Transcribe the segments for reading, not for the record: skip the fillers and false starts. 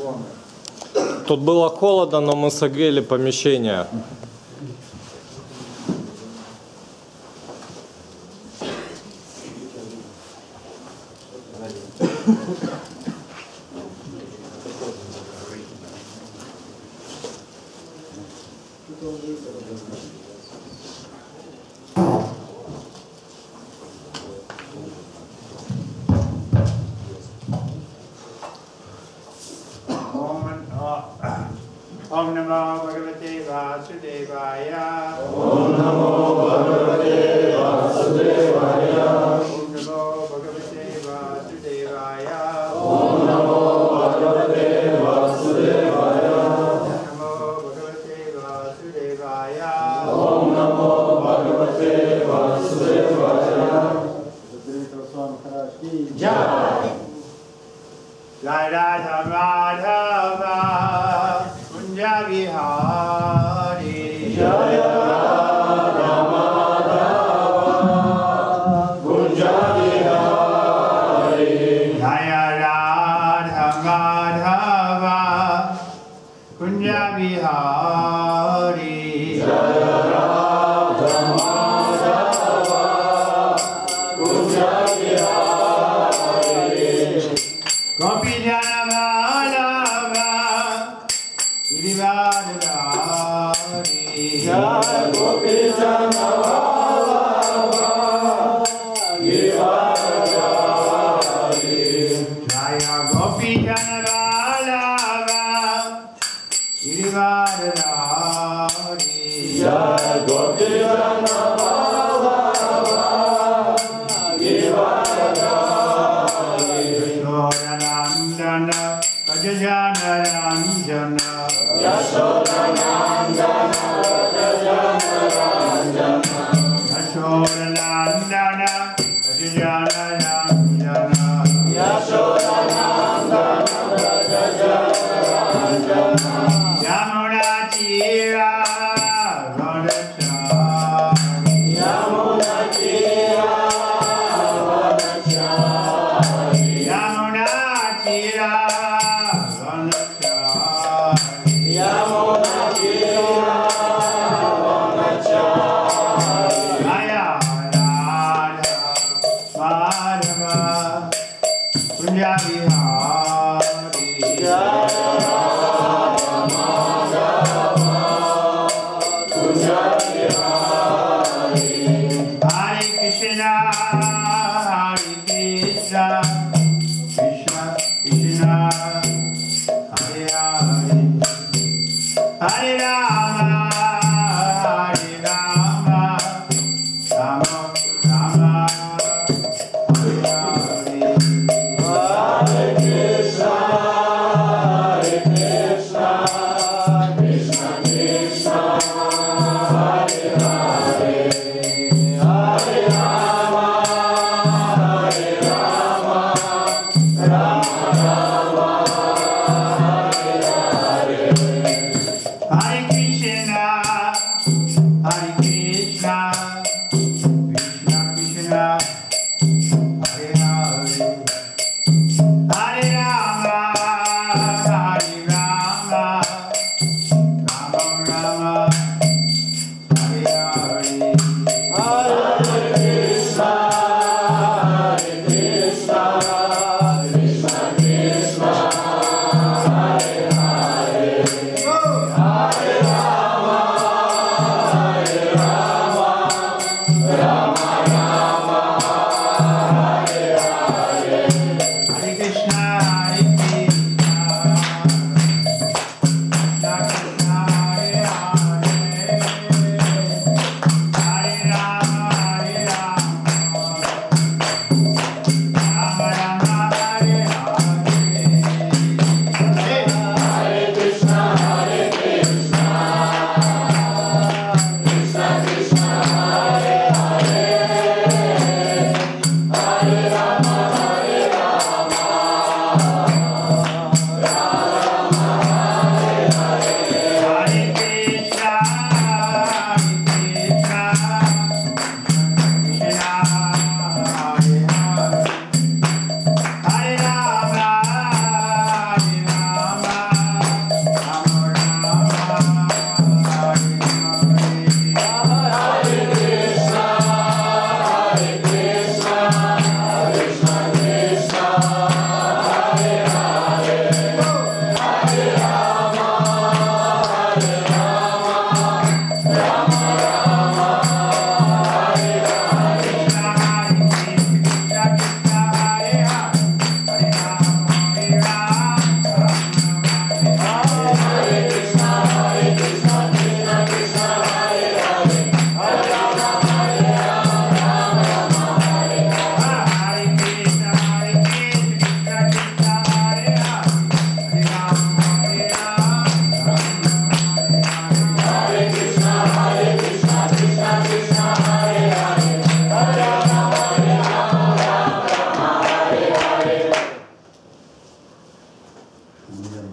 Тут было холодно, но мы согрели помещение. Om Namo Bhagavate Vasudevaya. Om Namo Bhagavate Vasudevaya. Om Namo Bhagavate Vasudevaya. Om Namo Bhagavate Vasudevaya. Namo Bhagavate Vasudevaya. Om Namo Bhagavate Vasudevaya. Jai. Jai Radha Madhava Kunja Vihari. Jai Radha Madhava Kunja Vihari. Jai Radha Madhava Kunja Vihari. Jai Radha Madhava Kunja Vihari. Gopi Jana Madhava Girivardhari. Jai Gopi Jana Madhava Girivardhari. Jaya Gopi Jana Madhava Girivardhari. Jai Gopi Jana Madhava Girivardhari. Yashodanandana Gajajana Ranjana. Yashodanandana Gajajana Ranjana. Yashodanandana Gajajana Ranjana. Yashodanandana Gajajana Ranjana. Yamuna Tira Radachari. Yamuna Tira Radachari. Yamuna Tira Radachari. Yamuna Tira Radachari. Jaya Radha Madhava Kunja Vihari. Jai Radha Madhava Kunja Vihari. Hare Krishna, Hare Krishna, Krishna Krishna, Hare Hare, Hare Rama, Hare Rama, Rama Rama, Hare Hare. Hare Krishna, Hare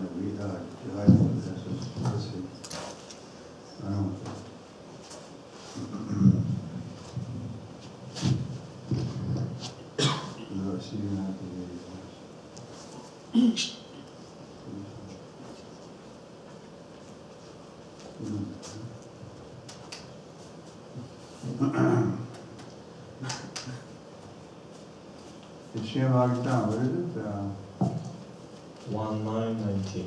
It's Shem Agustin, what is it? 1919.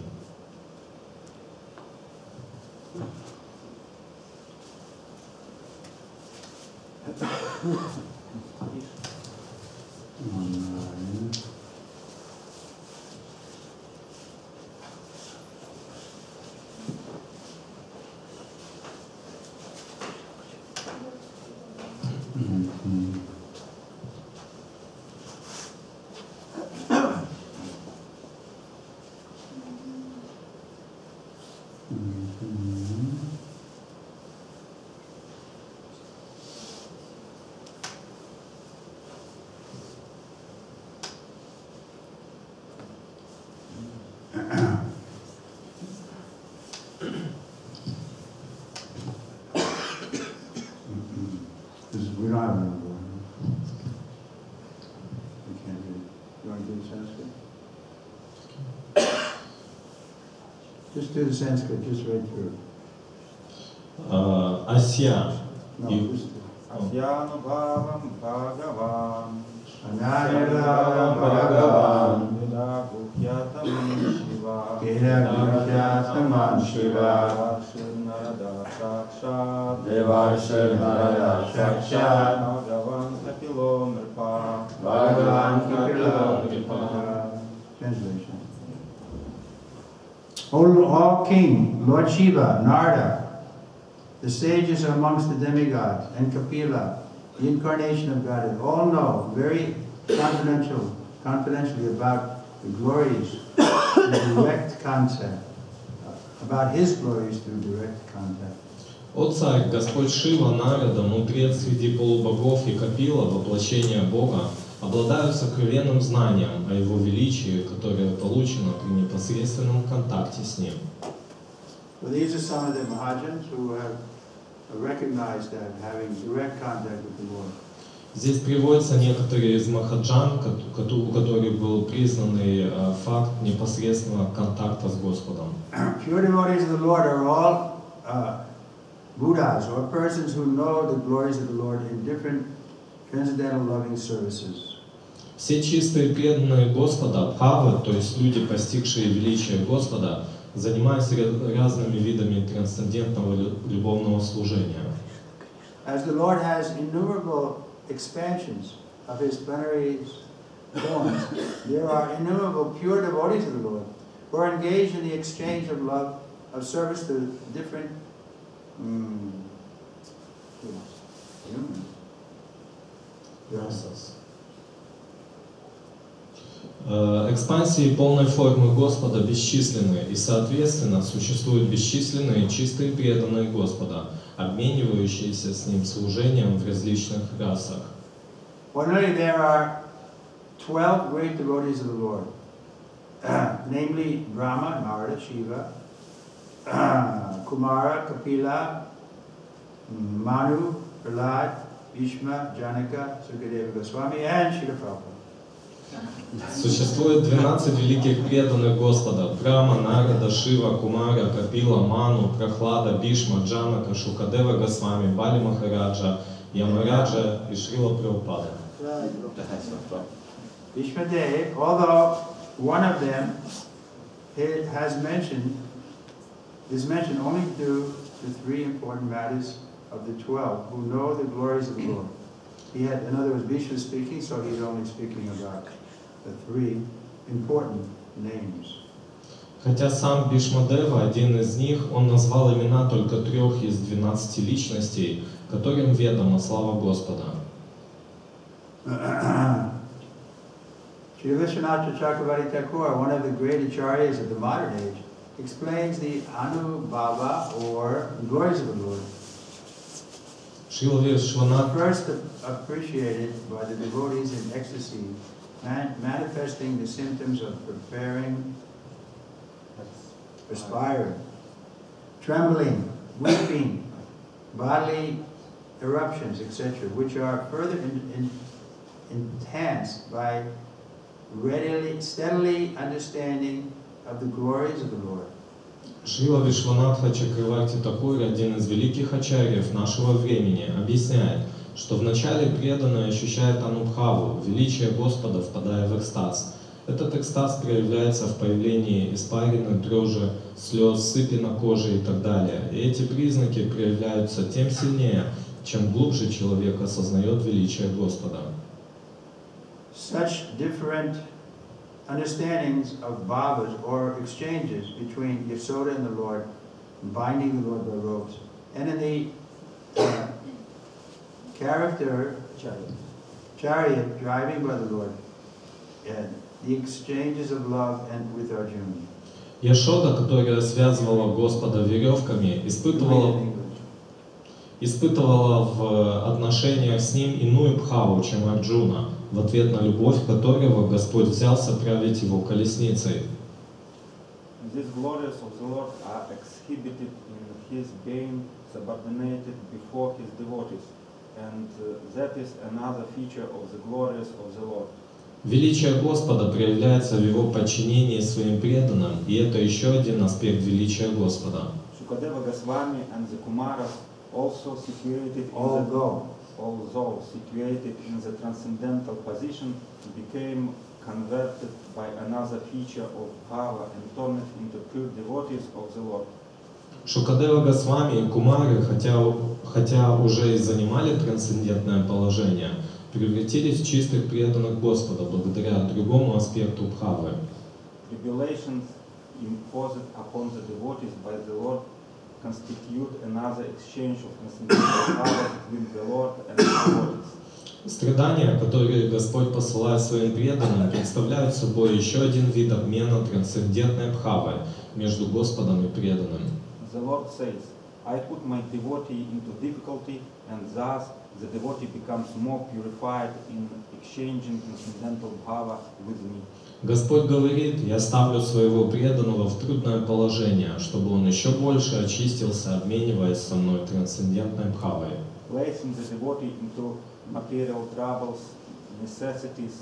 We don't have a number. We can't do it. You want to do the Sanskrit? Just do the Sanskrit, just right through. Asya. No, You- just Asyanubhavam Bhagavan Anayadam Bhagavan Yada Guhyatam Shiva Keda Guhyatam Shiva Narada Sakshat Devarshil Narada Sakshat Bhagavan Kapilo Mirpa Bhagavan Kapila Kripa. Translation. O King, Lord Shiva, Narada, the sages amongst the demigods, and Kapila, the incarnation of God, all know very confidentially about the glories through direct contact, about his glories through direct contact. О царь, Господь Шива, Нарада, мудрец среди полубогов и Капила, воплощение Бога, обладают сокровенным знанием о Его величии, которое получено при непосредственном контакте с Ним. So these are some of the Mahajans who have recognized that having direct contact with the Lord. Здесь приводятся некоторые из махаджан, у которых был признанный факт непосредственного контакта с Господом. Pure devotees of the Lord are all Buddhas, or persons who know the glories of the Lord in different transcendental loving services. Все чистые преданные Господа, бхавы, то есть люди, постигшие величие Господа, занимаются разными видами трансцендентного любовного служения. As the Lord has innumerable expansions of his plenary forms, there are innumerable pure devotees of the Lord who are engaged in the exchange of love, of service to different humans. Экспансии полной формы Господа бесчисленны, и, соответственно, существуют бесчисленные чистые преданные Господа, обменивающиеся с Ним служением в различных расах. Ordinarily, there are 12 great devotees of the Lord, namely Brahma, Narada, Shiva, Kumara, Kapila, Manu, Prahlad, Bhishma, Janaka, Sukadeva Goswami, and Srila Prabhupada. Существует 12 великих преданных Господа: Брахма, Нарада, Шива, Кумара, Капила, Ману, Прахлада, Бишма, Джанака, Шукадева Госвами, Бали Махараджа, Ямараджа и Шрила Прабхупада. Bhishma Dev, although one of them is mentioned only due to three important matters of the 12 who know the glories of the Lord. In other words, Bhishma is speaking, so he's only speaking about the three important names. Хотя сам Бишмадева, один из них, он назвал имена только 3 из 12 личностей, которым ведома слава Господа. Sri Vishwanath Chakravarti Thakur, one of the great acharyas of the modern age, explains the Anubhava, or glories of the Lord. Шрила Вишванат First appreciated by the devotees in ecstasy, manifesting the symptoms of preparing perspiring, trembling, weeping, bodily eruptions, etc., which are further enhanced by steadily understanding of the glories of the Lord. Шрила Вишванатха Чакраварти Такур, один из великих ачарьев нашего времени, объясняет, что вначале преданный ощущает анубхаву, величие Господа, впадая в экстаз. Этот экстаз проявляется в появлении испарины, дрожи, слез, сыпи на коже и так далее. И эти признаки проявляются тем сильнее, чем глубже человек осознает величие Господа. Such different understandings of bhavas or exchanges between Yasoda and the Lord, binding the Lord by ropes, and in the character chariot driving by the Lord, and the exchanges of love and with Arjuna. Яшода, которая связывала Господа веревками, испытывала в отношениях с ним иную бхаву, чем Арджуна, в ответ на любовь которого Господь взялся править его колесницей. These glories of the Lord are exhibited in His being subordinated before His devotees, and that is another feature of the glories of the Lord. Величие Господа проявляется в его подчинении своим преданным, и это еще один аспект величия Господа. Shukadeva Goswami and the Kumaras also situated in the transcendental position became converted by another feature of bhava and turned into pure devotees of the Lord. Шукадева Госвами и Кумары, хотя уже и занимали трансцендентное положение, превратились в чистых преданных Господа благодаря другому аспекту бхавы. Tribulations imposed upon the devotees by the Lord constitute another exchange of transcendental power between the Lord and the devotees. Страдания, которые Господь посылает своим преданным, представляют собой еще один вид обмена трансцендентной бхавой между Господом и преданным. The Lord says, I put my devotee into difficulty, and thus the devotee becomes more purified in exchanging transcendental bhava with me. Господь говорит, я ставлю своего преданного в трудное положение, чтобы он еще больше очистился, обмениваясь со мной трансцендентной бхавой. Placing the devotee into material troubles necessitates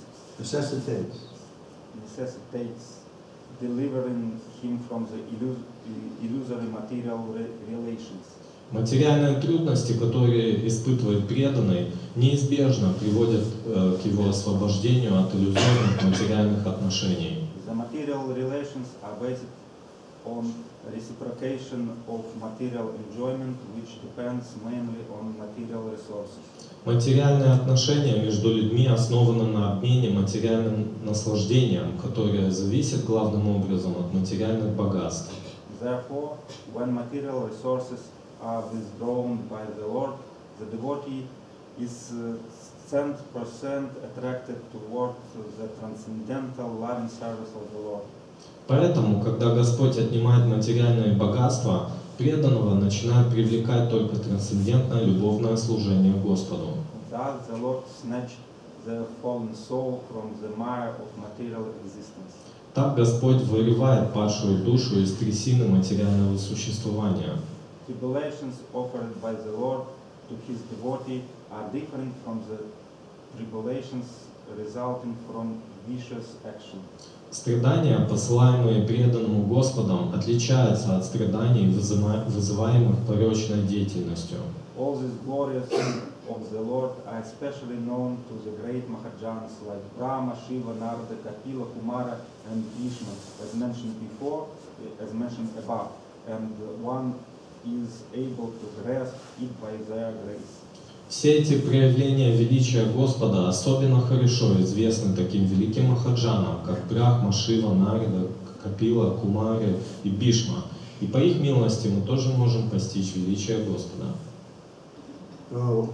delivering him from the illusory material relations. Материальные трудности, которые испытывает преданный, неизбежно приводят к его освобождению от иллюзорных материальных отношений. The material relations are based on reciprocation of material enjoyment, which depends mainly on material resources. Материальные отношения между людьми основаны на обмене материальным наслаждением, которое зависит главным образом от материальных богатств. Therefore, when material resources are withdrawn by the Lord, the devotee is 100% attracted toward the transcendental loving service of the Lord. Поэтому, когда Господь отнимает материальные богатства, преданного начинает привлекать только трансцендентное любовное служение Господу. Thus, the Lord snatched the fallen soul from the mire of material existence. Так Господь вырывает падшую душу из трясины материального существования. Tribulations offered by the Lord to His devotee are different from the tribulations resulting from vicious action. Страдания, посылаемые преданному Господом, отличаются от страданий, вызываемых порочной деятельностью. All these glories of the Lord are especially known to the great Mahajanas like Brahma, Shiva, Narada, Kapila, Kumara, and Vishnu, as mentioned above, and one is able to grasp it by their grace. Все эти проявления величия Господа особенно хорошо известны таким великим махаджанам, как Брахма, Шива, Нарада, Капила, Кумари и Бишма. И по их милости мы тоже можем постичь величие Господа. So,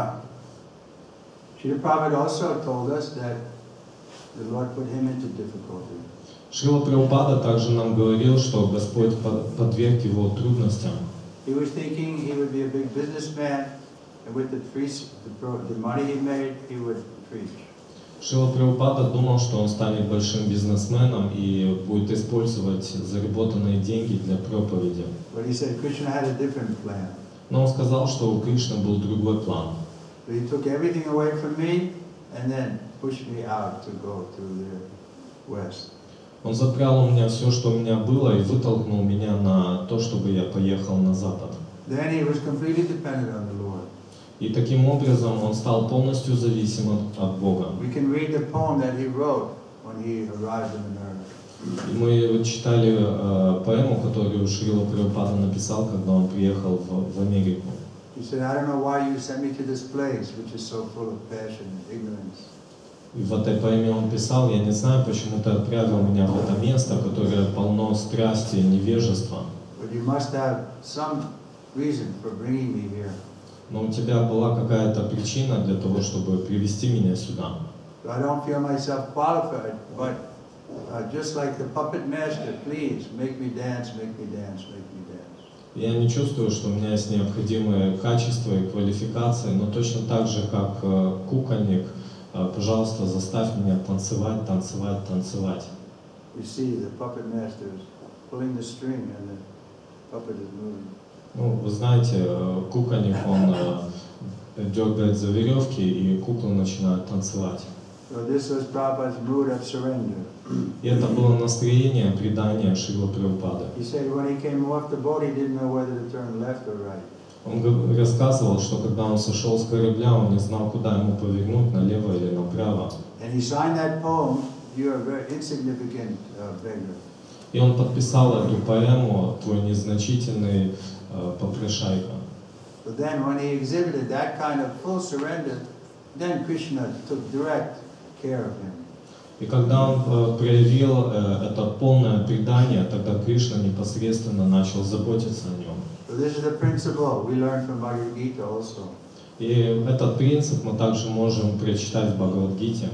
Srila Prabhupada also told us that the Lord put him into difficulty. Шрила Прабхупада также нам говорил, что Господь подверг его трудностям. He was thinking he would be a big businessman, and with the money he made, he would preach. Шрила Прабхупада думал, что он станет большим бизнесменом и будет использовать заработанные деньги для проповеди. But he said Krishna had a different plan. Но он сказал, что у Кришны был другой план. So he took everything away from me and then pushed me out to go to the west. Он забрал у меня все, что у меня было, и вытолкнул меня на то, чтобы я поехал на запад. Then he was completely dependent on the Lord. И таким образом он стал полностью зависим от Бога. We can read the poem that he wrote when he arrived in America. И мы читали поэму, которую Шрила Прабхупада написал, когда он приехал в Америку. He said, I don't know why you sent me to this place which is so full of passion and ignorance. И в этой поэме он писал: я не знаю, почему ты отправил меня в это место, которое полно страсти и невежества. But you must have some reason for bringing me here. Но у тебя была какая-то причина для того, чтобы привести меня сюда. So I don't feel myself qualified, but just like the puppet master, please make me dance, make me dance, make me dance. Я не чувствую, что у меня есть необходимые качества и квалификации, но точно так же, как кукольник, пожалуйста, заставь меня танцевать, танцевать, танцевать. You see, the puppet master is pulling the string and the puppet is moving. Ну, вы знаете, кукольник, он дергает за веревки, и куклы начинают танцевать. So this was Prabhupada's mood of surrender. И это было настроение предания Шрилы Прабхупады. He said when he came off the boat, he didn't know whether to turn left or right. Он рассказывал, что когда он сошел с корабля, он не знал, куда ему повернуть, налево или направо. And he signed that poem, "You're a very insignificant beggar." И он подписал эту поэму «Твой незначительный попрошайка». But then when he exhibited that kind of full surrender, then Krishna took direct care of him. И когда он проявил это полное предание, тогда Кришна непосредственно начал заботиться о нем. So this is the principle we learn from Bhagavad Gita also. И этот принцип мы также можем прочитать в Бхагавад-гите.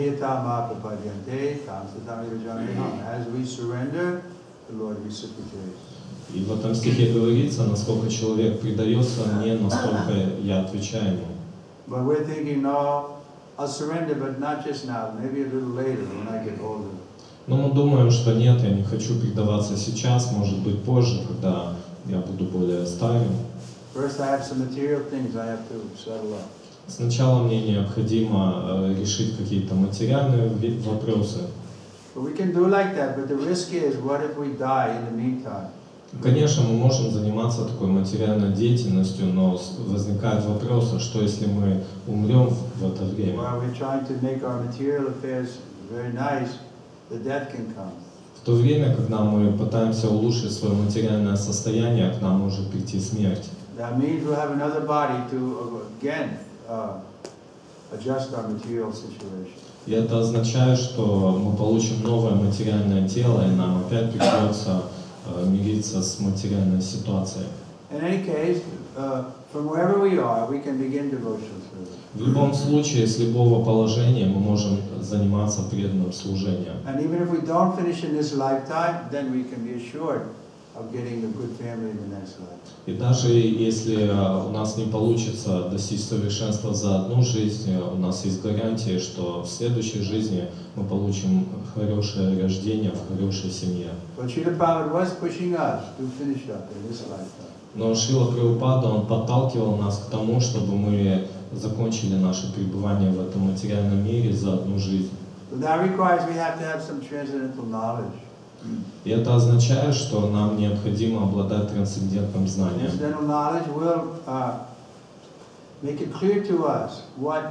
As we surrender, the Lord reciprocates. И в этом стихе говорится, насколько человек предается мне, настолько я отвечаю ему. But we're thinking, no, I'll surrender, but not just now, maybe a little later when I get older. Но мы думаем, что нет, я не хочу предаваться сейчас, может быть позже, когда я буду более старым. First, I have some material things I have to settle up. Сначала мне необходимо решить какие-то материальные вопросы. But we can do like that, but the risk is, what if we die in the meantime? Конечно, мы можем заниматься такой материальной деятельностью, но возникает вопрос, а что если мы умрем в это время? While we're trying to make our material affairs very nice, the death can come. В то время, когда мы пытаемся улучшить свое материальное состояние, к нам может прийти смерть. That means we'll have another body to again adjust our material situation. И это означает, что мы получим новое материальное тело, и нам опять придется мириться с материальной ситуацией. In any case, from wherever we are, we can begin devotional service. В любом случае, с любого положения мы можем заниматься преданным служением. And even if we don't finish in this lifetime, then we can be assured of getting a good family in the next life. И даже если у нас не получится достичь совершенства за одну жизнь, у нас есть гарантия, что в следующей жизни мы получим хорошее рождение в хорошей семье. But Srila Prabhupada was pushing us to finish up in this lifetime. Но Шрила Прабхупада, он подталкивал нас к тому, чтобы мы закончили наше пребывание в этом материальном мире за одну жизнь. But that requires we have to have some transcendental knowledge. И это означает, что нам необходимо обладать трансцендентным знанием. Transcendental knowledge will make it clear to us what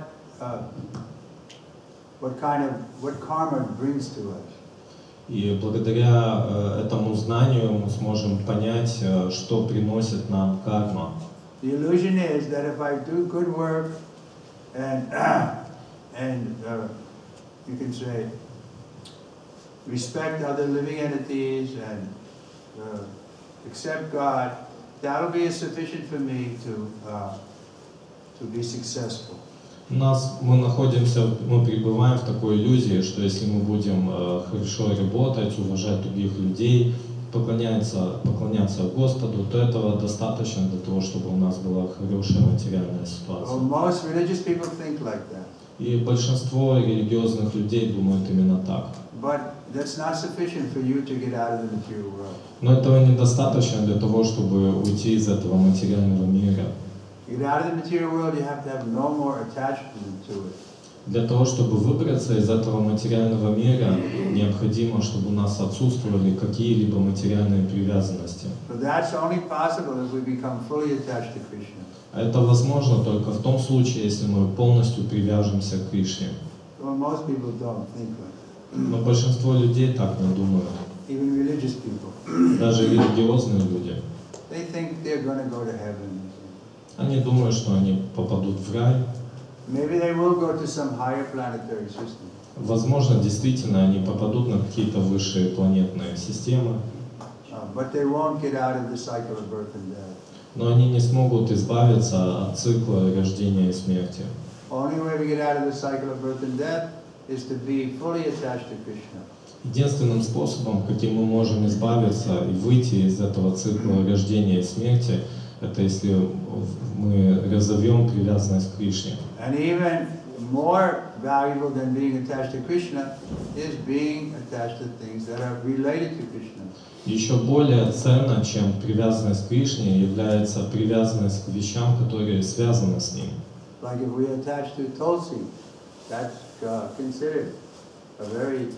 karma brings to us. И благодаря этому знанию мы сможем понять, что приносит нам карма. The illusion is that if I do good work and you can say respect other living entities and accept God, that'll be sufficient for me to be successful. Мы пребываем в такой иллюзии, что если мы будем хорошо работать, уважать других людей, поклоняться Господу, то этого достаточно для того, чтобы у нас была хорошая материальная ситуация. Well, most religious people think like that. И большинство религиозных людей думают именно так. But that's not sufficient for you to get out of the material world. Но этого недостаточно для того, чтобы уйти из этого материального мира. To get out of the material world, you have to have no more attachment to it. Для того, чтобы выбраться из этого материального мира, необходимо, чтобы у нас отсутствовали какие-либо материальные привязанности. So that's only possible if we become fully attached to Krishna. А это возможно только в том случае, если мы полностью привяжемся к Кришне. Well, most people don't think like that. Но большинство людей так не думают. Even religious people. Даже религиозные люди. They think they're going to go to heaven. Они думают, что они попадут в рай. Maybe they will go to some higher planetary system. Возможно, действительно, они попадут на какие-то высшие планетные системы. But they won't get out of the cycle of birth and death. Но они не смогут избавиться от цикла рождения и смерти. Only way we get out of the cycle of birth and death is to be fully attached to Krishna. Единственным способом, каким мы можем избавиться и выйти из этого цикла рождения и смерти, это если мы разовьем привязанность к Кришне. And even more valuable than being attached to Krishna is being attached to things that are related to Krishna. Еще более ценно, чем привязанность к Кришне, является привязанность к вещам, которые связаны с ним. Like if we attach to Tulsi, that's considered a very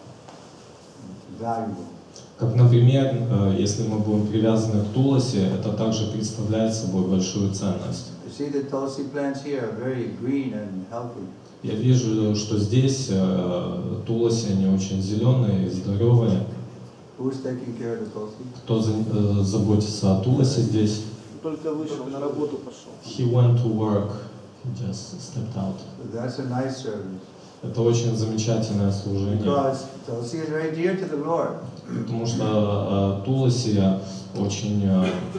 valuable. Как, например, если мы будем привязаны к Туласи, это также представляет собой большую ценность. You see the Tulsi plants here are very green and healthy. Я вижу, что здесь Туласи, они очень зеленые, здоровые. Who's taking care of the Tulsi? Кто заботится о Туласе здесь? Только вышел, на работу пошел. He went to work, he just stepped out. So that's a nice service. Это очень замечательное служение, Because Tulsi is very dear to the Lord. потому что Туласи очень,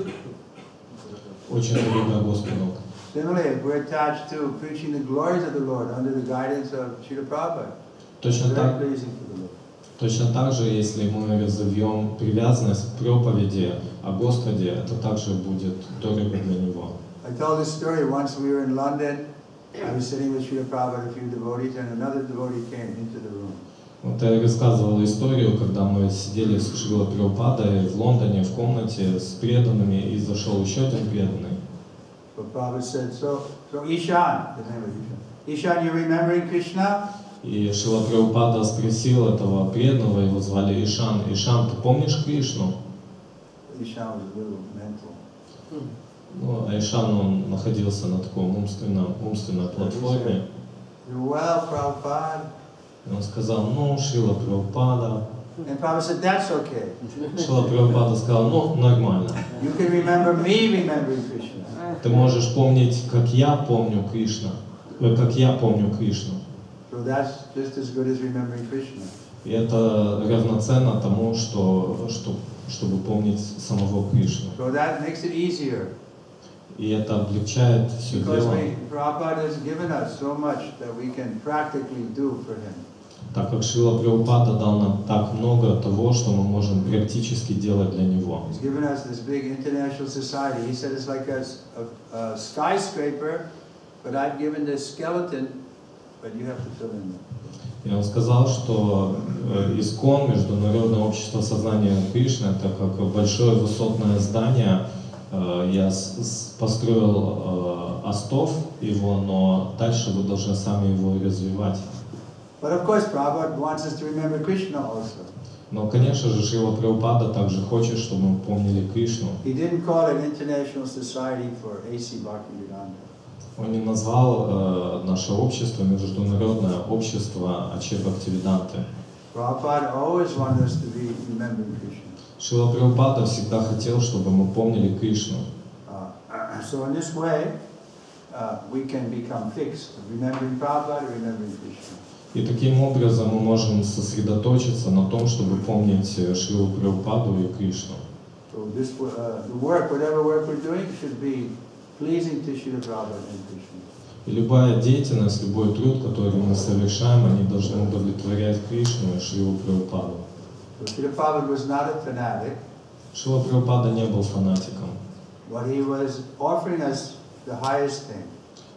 очень дорога Господу. Similarly, if we're attached to preaching the glories of the Lord under the guidance of Srila Prabhupada, it's Точно very так, pleasing to the Lord. точно так же, если мы разовьем привязанность к проповеди о Господе, это также будет дорого для Него. I told this story once. We were in London. I was sitting with Srila Prabhupada, a few devotees, and another devotee came into the room. Вот я рассказывал историю, когда мы сидели с Шрила Прабхупадой в Лондоне в комнате с преданными, и зашел еще один преданный. But Prabhupada said, so Ishan, his name was Ishan. Ishan, you remembering Krishna? И Шрила Прабхупада спросил этого преданного, его звали Ишан: «Ишан, ты помнишь Кришну?» Ishan was a little mental. Ну, а Ишан, он находился на таком умственной платформе. Well, Prabhupada. И он сказал: «Ну, Шрила Прабхупада». And Prabhupada said, that's okay. Шрила Прабхупада сказал: «Ну, нормально. You can remember me remembering Krishna. Ты можешь помнить, как я помню Кришну, как я помню Кришну». So that's just as good as remembering Krishna. И это равноценно тому, чтобы помнить самого Кришну. So that makes it easier. И это облегчает все Because дело, Prabhupada has given us so much that we can practically do for him. так как Шрила Прабхупада дал нам так много того, что мы можем практически делать для Него. He's given us this big international society. He said it's like a skyscraper, but I've given the skeleton, but you have to fill in it. И он сказал, что ИСККОН, Международное общество сознания Кришны, это как большое высотное здание. Я построил остов его, но дальше вы должны сами его развивать. But of course, Prabhupada wants us to remember Krishna also. Но, конечно же, Шрила Прабхупада также хочет, чтобы мы помнили Кришну. He didn't call it International Society for A.C. Bhaktivedanta. Он не назвал наше общество Международное общество Аче Бхактивиданты. Prabhupada always wanted us to be remembering Krishna. Шрила Прабхупада всегда хотел, чтобы мы помнили Кришну. So in this way, we can become fixed, remembering Prabhupada, remembering Krishna. И таким образом мы можем сосредоточиться на том, чтобы помнить Шрилу Прабхупаду и Кришну. So this, the work, whatever work we're doing, should be pleasing to Srila Prabhupada and Krishna. И любая деятельность, любой труд, который мы совершаем, они должны удовлетворять Кришну и Шрилу Прабхупаду. So Srila Prabhupada was not a fanatic, Шрила Прабхупада не был фанатиком. but he was offering us the highest thing.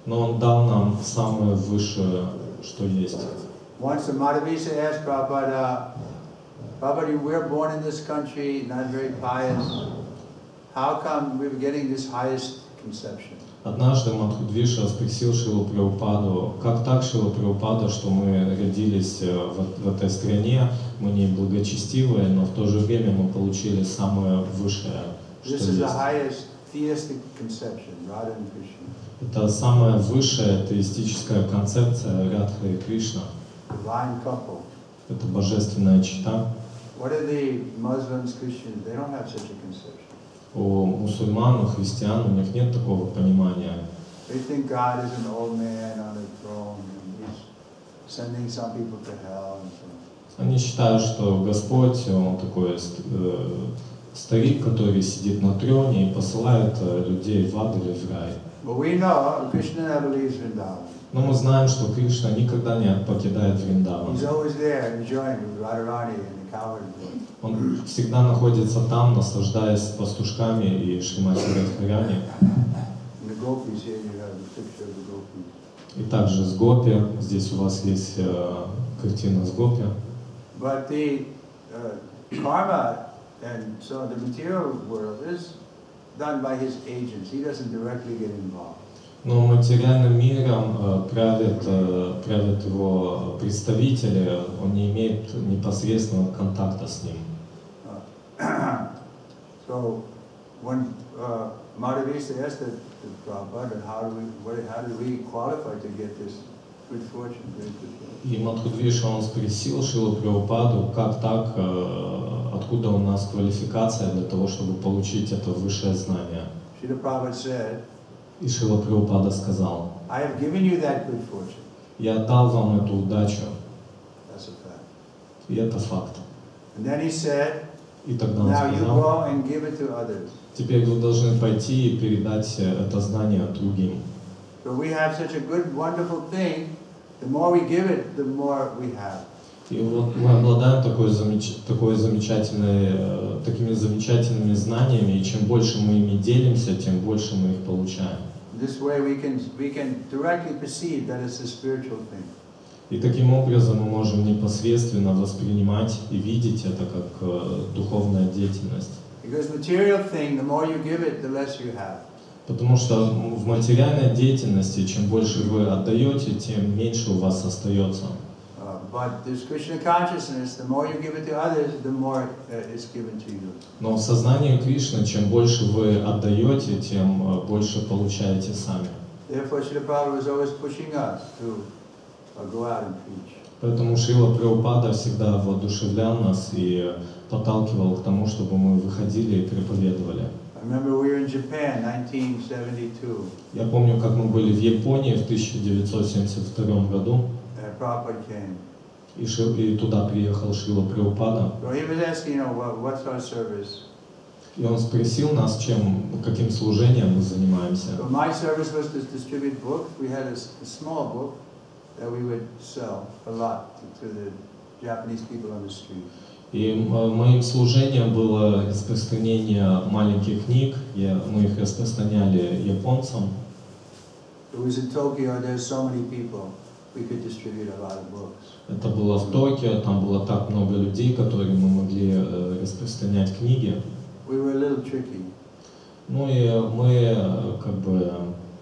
но Он дал нам самое высшее, что есть. Once the Madhavisa asked Prabhupada, Prabhupada, we were born in this country, not very pious. How come we were getting this highest conception? Однажды Мадхудвиша спросил Шрилу Прабхупаду, как так, Шрила Прабхупада, что мы родились в этой стране, мы не благочестивые, но в то же время мы получили самое высшее, что This is the есть. highest theistic conception, Radha and Krishna, Это самая высшая теистическая концепция Радхи и Кришна. divine couple. Это божественная чита. What are the Muslims, Christians? They don't have such a conception. У мусульман, у христиан, у них нет такого понимания. They think God is an old man on a throne and he's sending some people to hell and so on. Они считают, что Господь, Он такой старик, который сидит на троне и посылает людей в ад или в рай. But we know Krishna never leaves Vrindavan. Но мы знаем, что Кришна никогда не покидает Вриндаван. He's always there enjoying with Radharani and the cowherd boy. Он всегда находится там, наслаждаясь пастушками и Шримати Радхарани. And the gopis, here you have the picture of the gopis. И также с Гопи. Здесь у вас есть картина с Гопи. But the karma and so the material world is done by his agents. He doesn't directly get involved. Но материальным миром правят его представители, он не имеет непосредственного контакта с ним. So when Madhavisa asked the Prabhupada, how do we qualify to get this good fortune, great good fortune? И Мадхудвиша он спросил Шрилу Прабхупаду, как так, откуда у нас квалификация для того, чтобы получить это высшее знание. Srila Prabhupada said, И Шрила Прабхупада сказал, I have given you that good fortune. я дал вам эту удачу, That's a fact. и это факт. And then he said, И тогда он now you сказал, go and give it to others. теперь вы должны пойти и передать это знание другим. So we have such a good, wonderful thing. The more we give it, the more we have. И вот мы обладаем такими замечательными знаниями, и чем больше мы ими делимся, тем больше мы их получаем. This way we can directly perceive that it's a spiritual thing. И таким образом мы можем непосредственно воспринимать и видеть это как духовная деятельность. Because material thing, the more you give it, the less you have. Потому что в материальной деятельности, чем больше вы отдаете, тем меньше у вас остается. But this Krishna consciousness, the more you give it to others, the more is given to you. Но в сознании Кришны, чем больше вы отдаете, тем больше получаете сами. Therefore, Srila Prabhupada was always pushing us to go out and preach. Поэтому Шрила Прабхупада всегда воодушевлял нас и подталкивал к тому, чтобы мы выходили и проповедовали. I remember we were in Japan, 1972. Я помню, как мы были в Японии в 1972 году, Prabhupada came. и туда приехал Шрила Прабхупада. So he was asking, what's our service? И он спросил нас, каким служением мы занимаемся. So my service was to distribute books. We had a small book that we would sell a lot to the Japanese people on the street. И моим служением было распространение маленьких книг. Мы их распространяли японцам. It was in Tokyo. There's so many people. We could distribute a lot of books. Это было в Токио, там было так много людей, которым мы могли распространять книги. We were a little tricky. Ну и мы как бы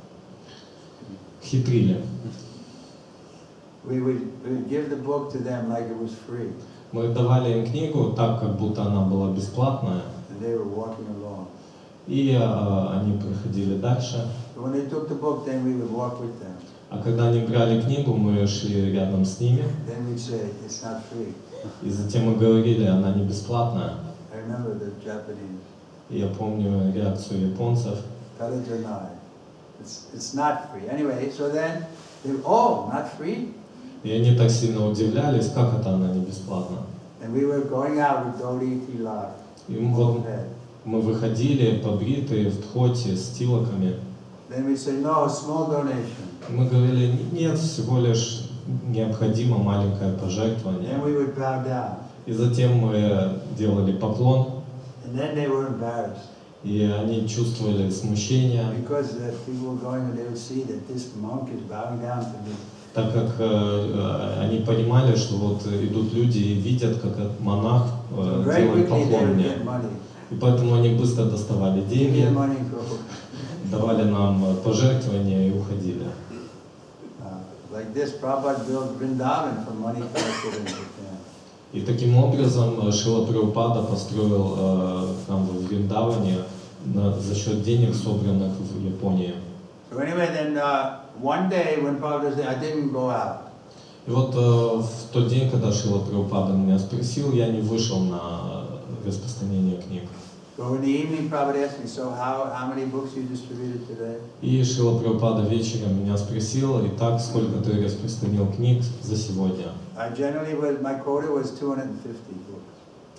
хитрили. We would give the book to them like it was free. Мы давали им книгу так, как будто она была бесплатная, And they were walking along. и они проходили дальше. So when they took the book, then we would walk with them. А когда они брали книгу, мы шли рядом с ними, Then we'd say, it's not free. и затем мы говорили, она не бесплатная. I remember the Japanese. И я помню реакцию японцев. Karajanai. It's not free. Anyway, so then, not free? И они так сильно удивлялись, как это она не бесплатна. And we were going out with Dodi Tilar. И вот мы выходили побритые в тхоте с тилоками. Then we'd say, no, small donation. Мы говорили, нет, всего лишь необходимо маленькое пожертвование. Then we would bow down. И затем мы делали поклон. And then they were embarrassed. И они чувствовали смущение, because people were going and they would see that this monk is bowing down to me. так как они понимали, что вот идут люди и видят, как этот монах So very делает quickly they поклон would мне. get money. И поэтому они быстро доставали Give me деньги, the money, go. давали нам пожертвования и уходили. Like this, Prabhupada built Vrindavan for money collected in Japan. И таким образом Шрила Прабхупада построил храм в Вриндаване за счет денег, собранных в Японии. So anyway, then one day when Prabhupada was there, I didn't go out. И вот в тот день, когда Шрила Прабхупада меня спросил, я не вышел на распространение книг. So in the evening, Prabhupada asked me, so how many books you distributed today? И Шрила Прабхупада вечером меня спросил, итак, сколько ты распространил книг за сегодня? I generally was, my quota was 250 books.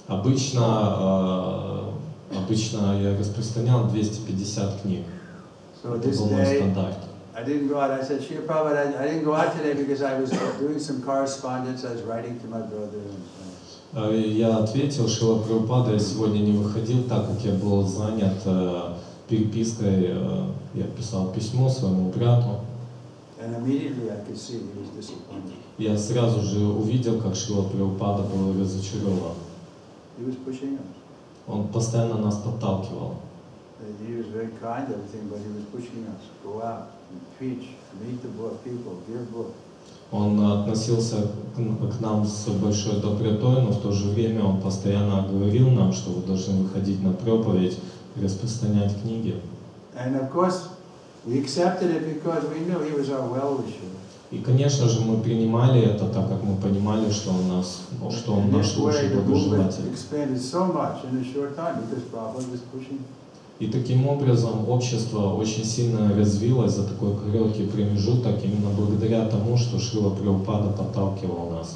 Обычно я распространял 250 книг. So Это this был мой day, стандарт. I didn't go out. I said, Srila Prabhupada, I didn't go out today because I was doing some correspondence. I was writing to my brother. And so. Я ответил, Шрила Прабхупада, я сегодня не выходил, так как я был занят перепиской, я писал письмо своему брату. And immediately I could see he was disappointed. Я сразу же увидел, как Шрила Прабхупада был разочарован. He was pushing us. Он постоянно нас подталкивал. He was very kind, everything, but he was pushing us. Go out, and preach, meet the people, give books. Он относился к нам с большой добротой, но в то же время он постоянно говорил нам, что вы должны выходить на проповедь и распространять книги. And of course, we accepted it because we knew he was our well-wisher. И, конечно же, мы принимали это, так как мы понимали, что он In наш this way, лучший the movement благожелатель. expanded so much in a short time because Prabhupada was pushing. И таким образом общество очень сильно развилось за такой короткий промежуток именно благодаря тому, что Шрила Прабхупада подталкивал нас.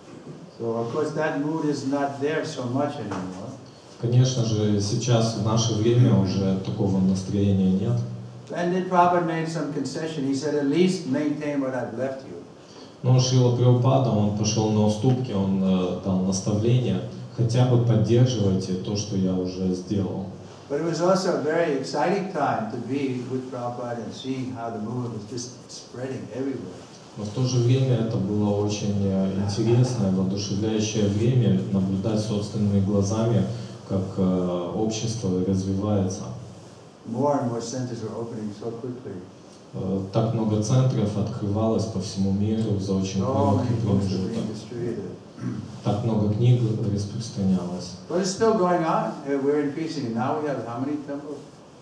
So of course that mood is not there so much anymore. Конечно же, сейчас в наше время уже такого настроения нет. And then Prabhupada made some concession. He said, at least maintain what I've left you. Но Шрила Прабхупада, он пошел на уступки, он дал наставление, хотя бы поддерживайте то, что я уже сделал. But it was also a very exciting time to be with Prabhupada and seeing how the movement was just spreading everywhere. Но в то же время это было очень интересное, воодушевляющее время наблюдать собственными глазами, как общество развивается. More and more centers were opening so quickly. Так много центров открывалось по всему миру за очень So короткий many books were промежуток. being distributed. Так много книг распространялось. But it's still going on. We're increasing. And now we have how many temples?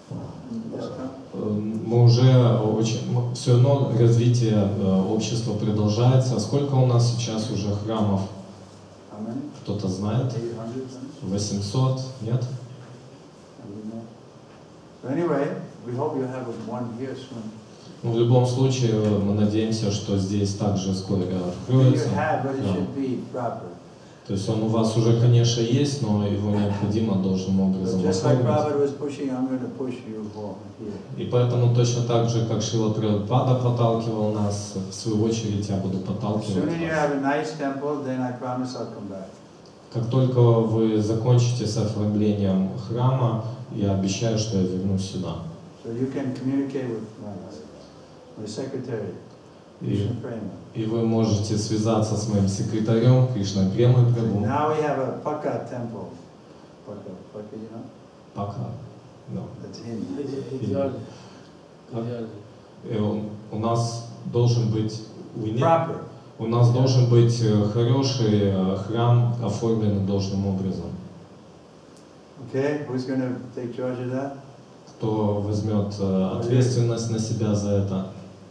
In this country? Мы уже все равно развитие общества продолжается. Сколько у нас сейчас уже храмов? How many? Кто-то знает? 800? 800? Нет? I don't know. So anyway, we hope you have one here soon. Ну, в любом случае, мы надеемся, что здесь также скоро You откроется. have, but it храм. should be proper. То есть он у вас уже, конечно, есть, но его необходимо должным образом But just like оформить. Prabhupada was pushing, I'm going to push you home here. И поэтому точно так же, как Шрила Прабхупада подталкивал нас, в свою очередь я буду As подталкивать soon as you вас. have a nice temple, then I promise I'll come back. Как только вы закончите с оформлением храма, я обещаю, что я вернусь сюда. So you can communicate with my secretary, Krishna Prema. И вы можете связаться с моим секретарем Кришной Премой Прабху. Now we have a Paka temple. Paka, you know? Пока. Да. That's him. Идеально. Как? Идеально. И у нас должен быть Proper. у нас должен быть хороший храм, оформленный должным образом. Okay, who's going to take charge of that? Кто возьмет ответственность на себя за это?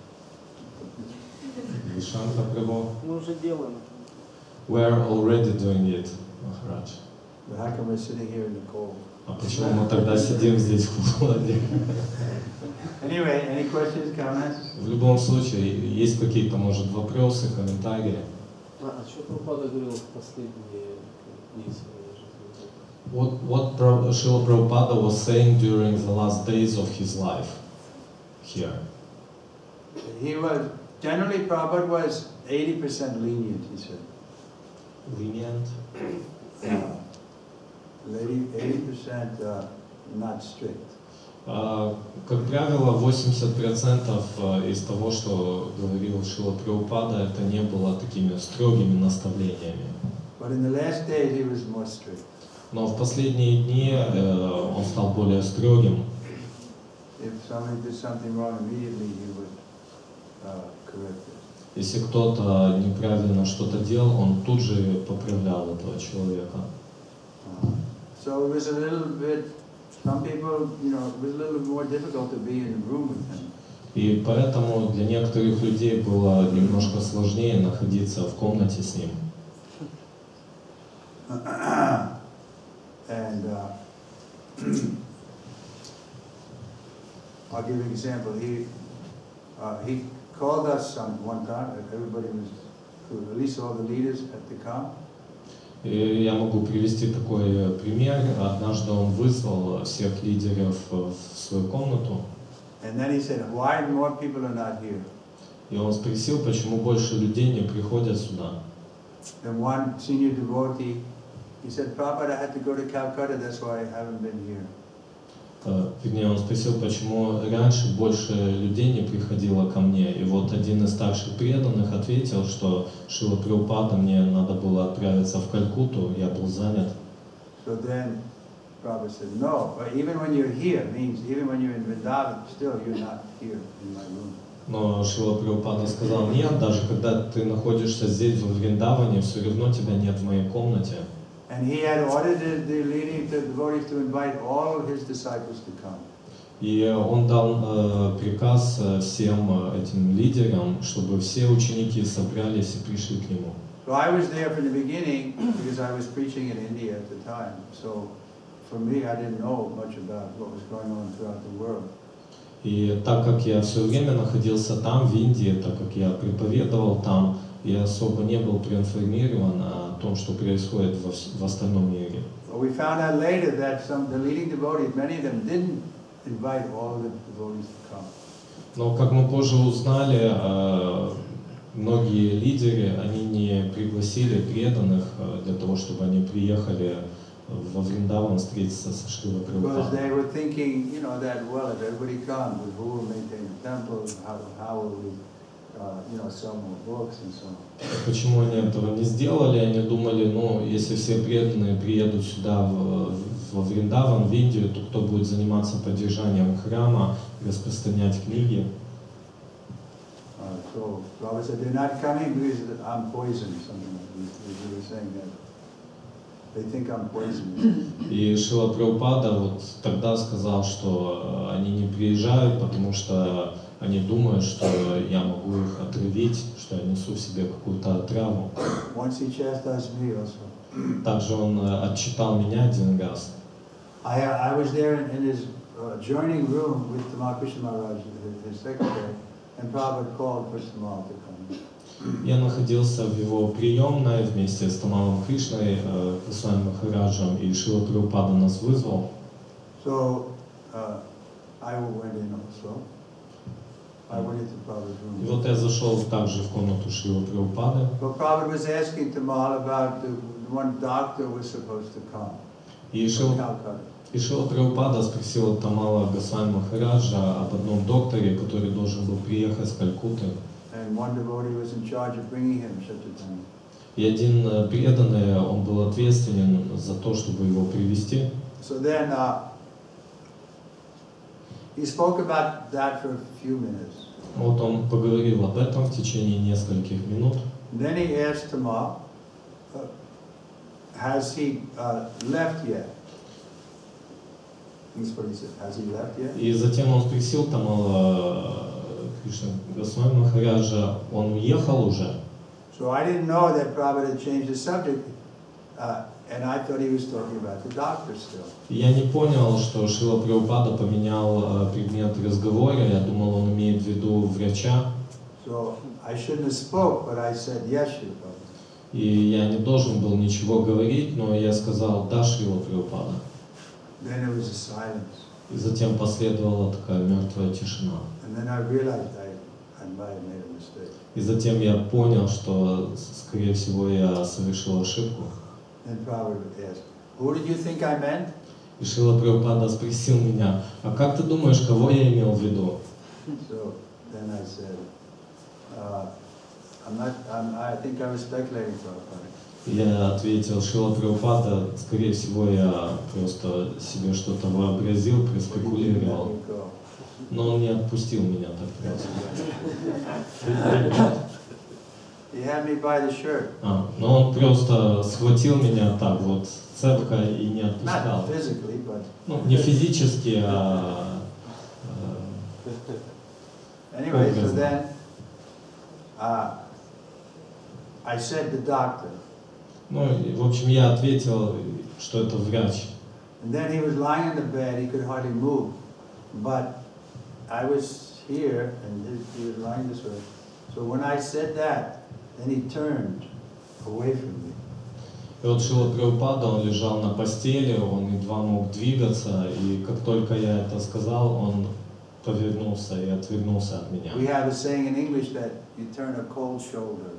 Вишанка Прабху. Мы уже делаем. We are already doing it, Махарадж. But how come we're sitting here in the cold? А почему мы тогда сидим здесь в холоде? Anyway, any questions, comments? В любом случае, есть какие-то, может, вопросы, комментарии? А что Прабхупада говорил в последние дни своей жизни? What Srila Prabhupada was saying during the last days of his life here? He was, generally Prabhupada was 80% lenient, he said. Lenient? 80% not strict. Как правило, 80% из того, что говорил Шрила Прабхупада, это не было такими строгими наставлениями. But in the last days, he was more strict. Но в последние дни он стал более строгим. If somebody did something wrong, immediately he would correct it. Если кто-то неправильно что-то делал, он тут же поправлял этого человека. So it was a little bit, some people, you know, it was a little more difficult to be in the room with him. И поэтому для некоторых людей было немножко сложнее находиться в комнате с ним. And I'll give you an example. He called us one time. Everybody was, at least all the leaders, had to come. И я могу привести такой пример. Однажды он вызвал всех лидеров в свою комнату. And then he said, "Why more people are not here?" И он спросил, почему больше людей не приходят сюда. And one senior devotee, he said, "Prabhupada, I had to go to Calcutta. That's why I haven't been here." Вернее, он спросил, почему раньше больше людей не приходило ко мне. И вот один из старших преданных ответил, что Шрила Прабхупада, мне надо было отправиться в Калькутту, я был занят. So then Prabhupada said, "No, but even when you're here, means even when you're in Vrindavan, still you're not here in my room." Но Шрила Прабхупада сказал, нет, даже когда ты находишься здесь, в Вриндаване, все равно тебя нет в моей комнате. And he had ordered the leading devotees to invite all his disciples to come. И он дал приказ всем этим лидерам, чтобы все ученики собрались и пришли к нему. So I was there from the beginning because I was preaching in India at the time. So for me, I didn't know much about what was going on throughout the world. И так как я все время находился там, в Индии, так как я проповедовал там, я особо не был проинформирован о том, что происходит в остальном мире. But we found out later that the leading devotees, many of them didn't invite all the devotees to come. Но как мы позже узнали, многие лидеры, они не пригласили преданных для того, чтобы они приехали во Вриндаван встретиться со Шрилой Because Прабхупадой. they were thinking, you know, that, well, if everybody comes, who will maintain the temple, how will we, you know, sell more books and so on. Почему они этого не сделали? Они думали, ну, если все преданные приедут сюда, во Вриндаван, в Индию, то кто будет заниматься поддержанием храма, распространять книги? So Prabhupada said, they're not coming because I'm poisoned, something like this. They were saying that. They think I'm poisonous. И Шрила Прабхупада вот тогда сказал, что они не приезжают, потому что они думают, что я могу их отравить, что я несу в себе какую-то отраву. Once he chastised me also. Также он отчитал меня один раз. I was there in his adjoining room with Tamal Krishna Maharaj, his secretary, and Prabhupada called for Tamal to come. Я находился в его приемной вместе с Тамалом Кришной, Госвами Махараджем, и Шрила Прабхупада нас вызвал. So I went in also. I went into Prabhupada's И room. вот я зашел также в комнату Шрилы Прабхупады. But Prabhupada was asking Tamal about the one doctor was supposed to come И from Шрила Calcutta. Прабхупада спросил Тамала Госвами Махараджа об одном докторе, который должен был приехать с Калькутты. And one devotee was in charge of bringing him such a thing. И один преданный, он был ответственен за то, чтобы его привести. So then he spoke about that for a few minutes. Вот он поговорил об этом в течение нескольких минут. And then he asked Tamal, has he left yet? That's what he said. Has he left yet? И затем он спросил Тамала Кришна Госвами Махараджа, он уехал уже? So I didn't know that Prabhupada had changed the subject, and I thought he was talking about the doctor still. Я не понял, что Шрила Прабхупада поменял предмет разговора, я думал, он имеет в виду врача. So I shouldn't have spoke, but I said, yes, Shri Prabhupada. И я не должен был ничего говорить, но я сказал, да, Шрила Прабхупада. Then there was a silence. И затем последовала такая мертвая тишина. And then I realized I might have made a mistake. И затем я понял, что, скорее всего, я совершил ошибку. Then Prabhupada asked, who did you think I meant? И Шрила Прабхупада спросил меня, а как ты думаешь, кого я имел в виду? So then I said, I think I was speculating for a part. Я ответил, Шрила Прабхупада, скорее всего, я просто себе что-то вообразил, проспекулировал. Но он не отпустил меня так просто. He had me by the shirt. Но он просто схватил меня так вот цепко и не отпускал. Not physically, but... Ну, не физически, Anyway, so then I said the doctor. Ну, в общем, я ответил, что это врач. And then he was lying in the bed, he could hardly move. But I was here, and he was lying this way. So when I said that, then he turned away from me. И вот Шрила Прабхупада, он лежал на постели, он едва мог двигаться, и как только я это сказал, он повернулся и отвернулся от меня. We have a saying in English that you turn a cold shoulder.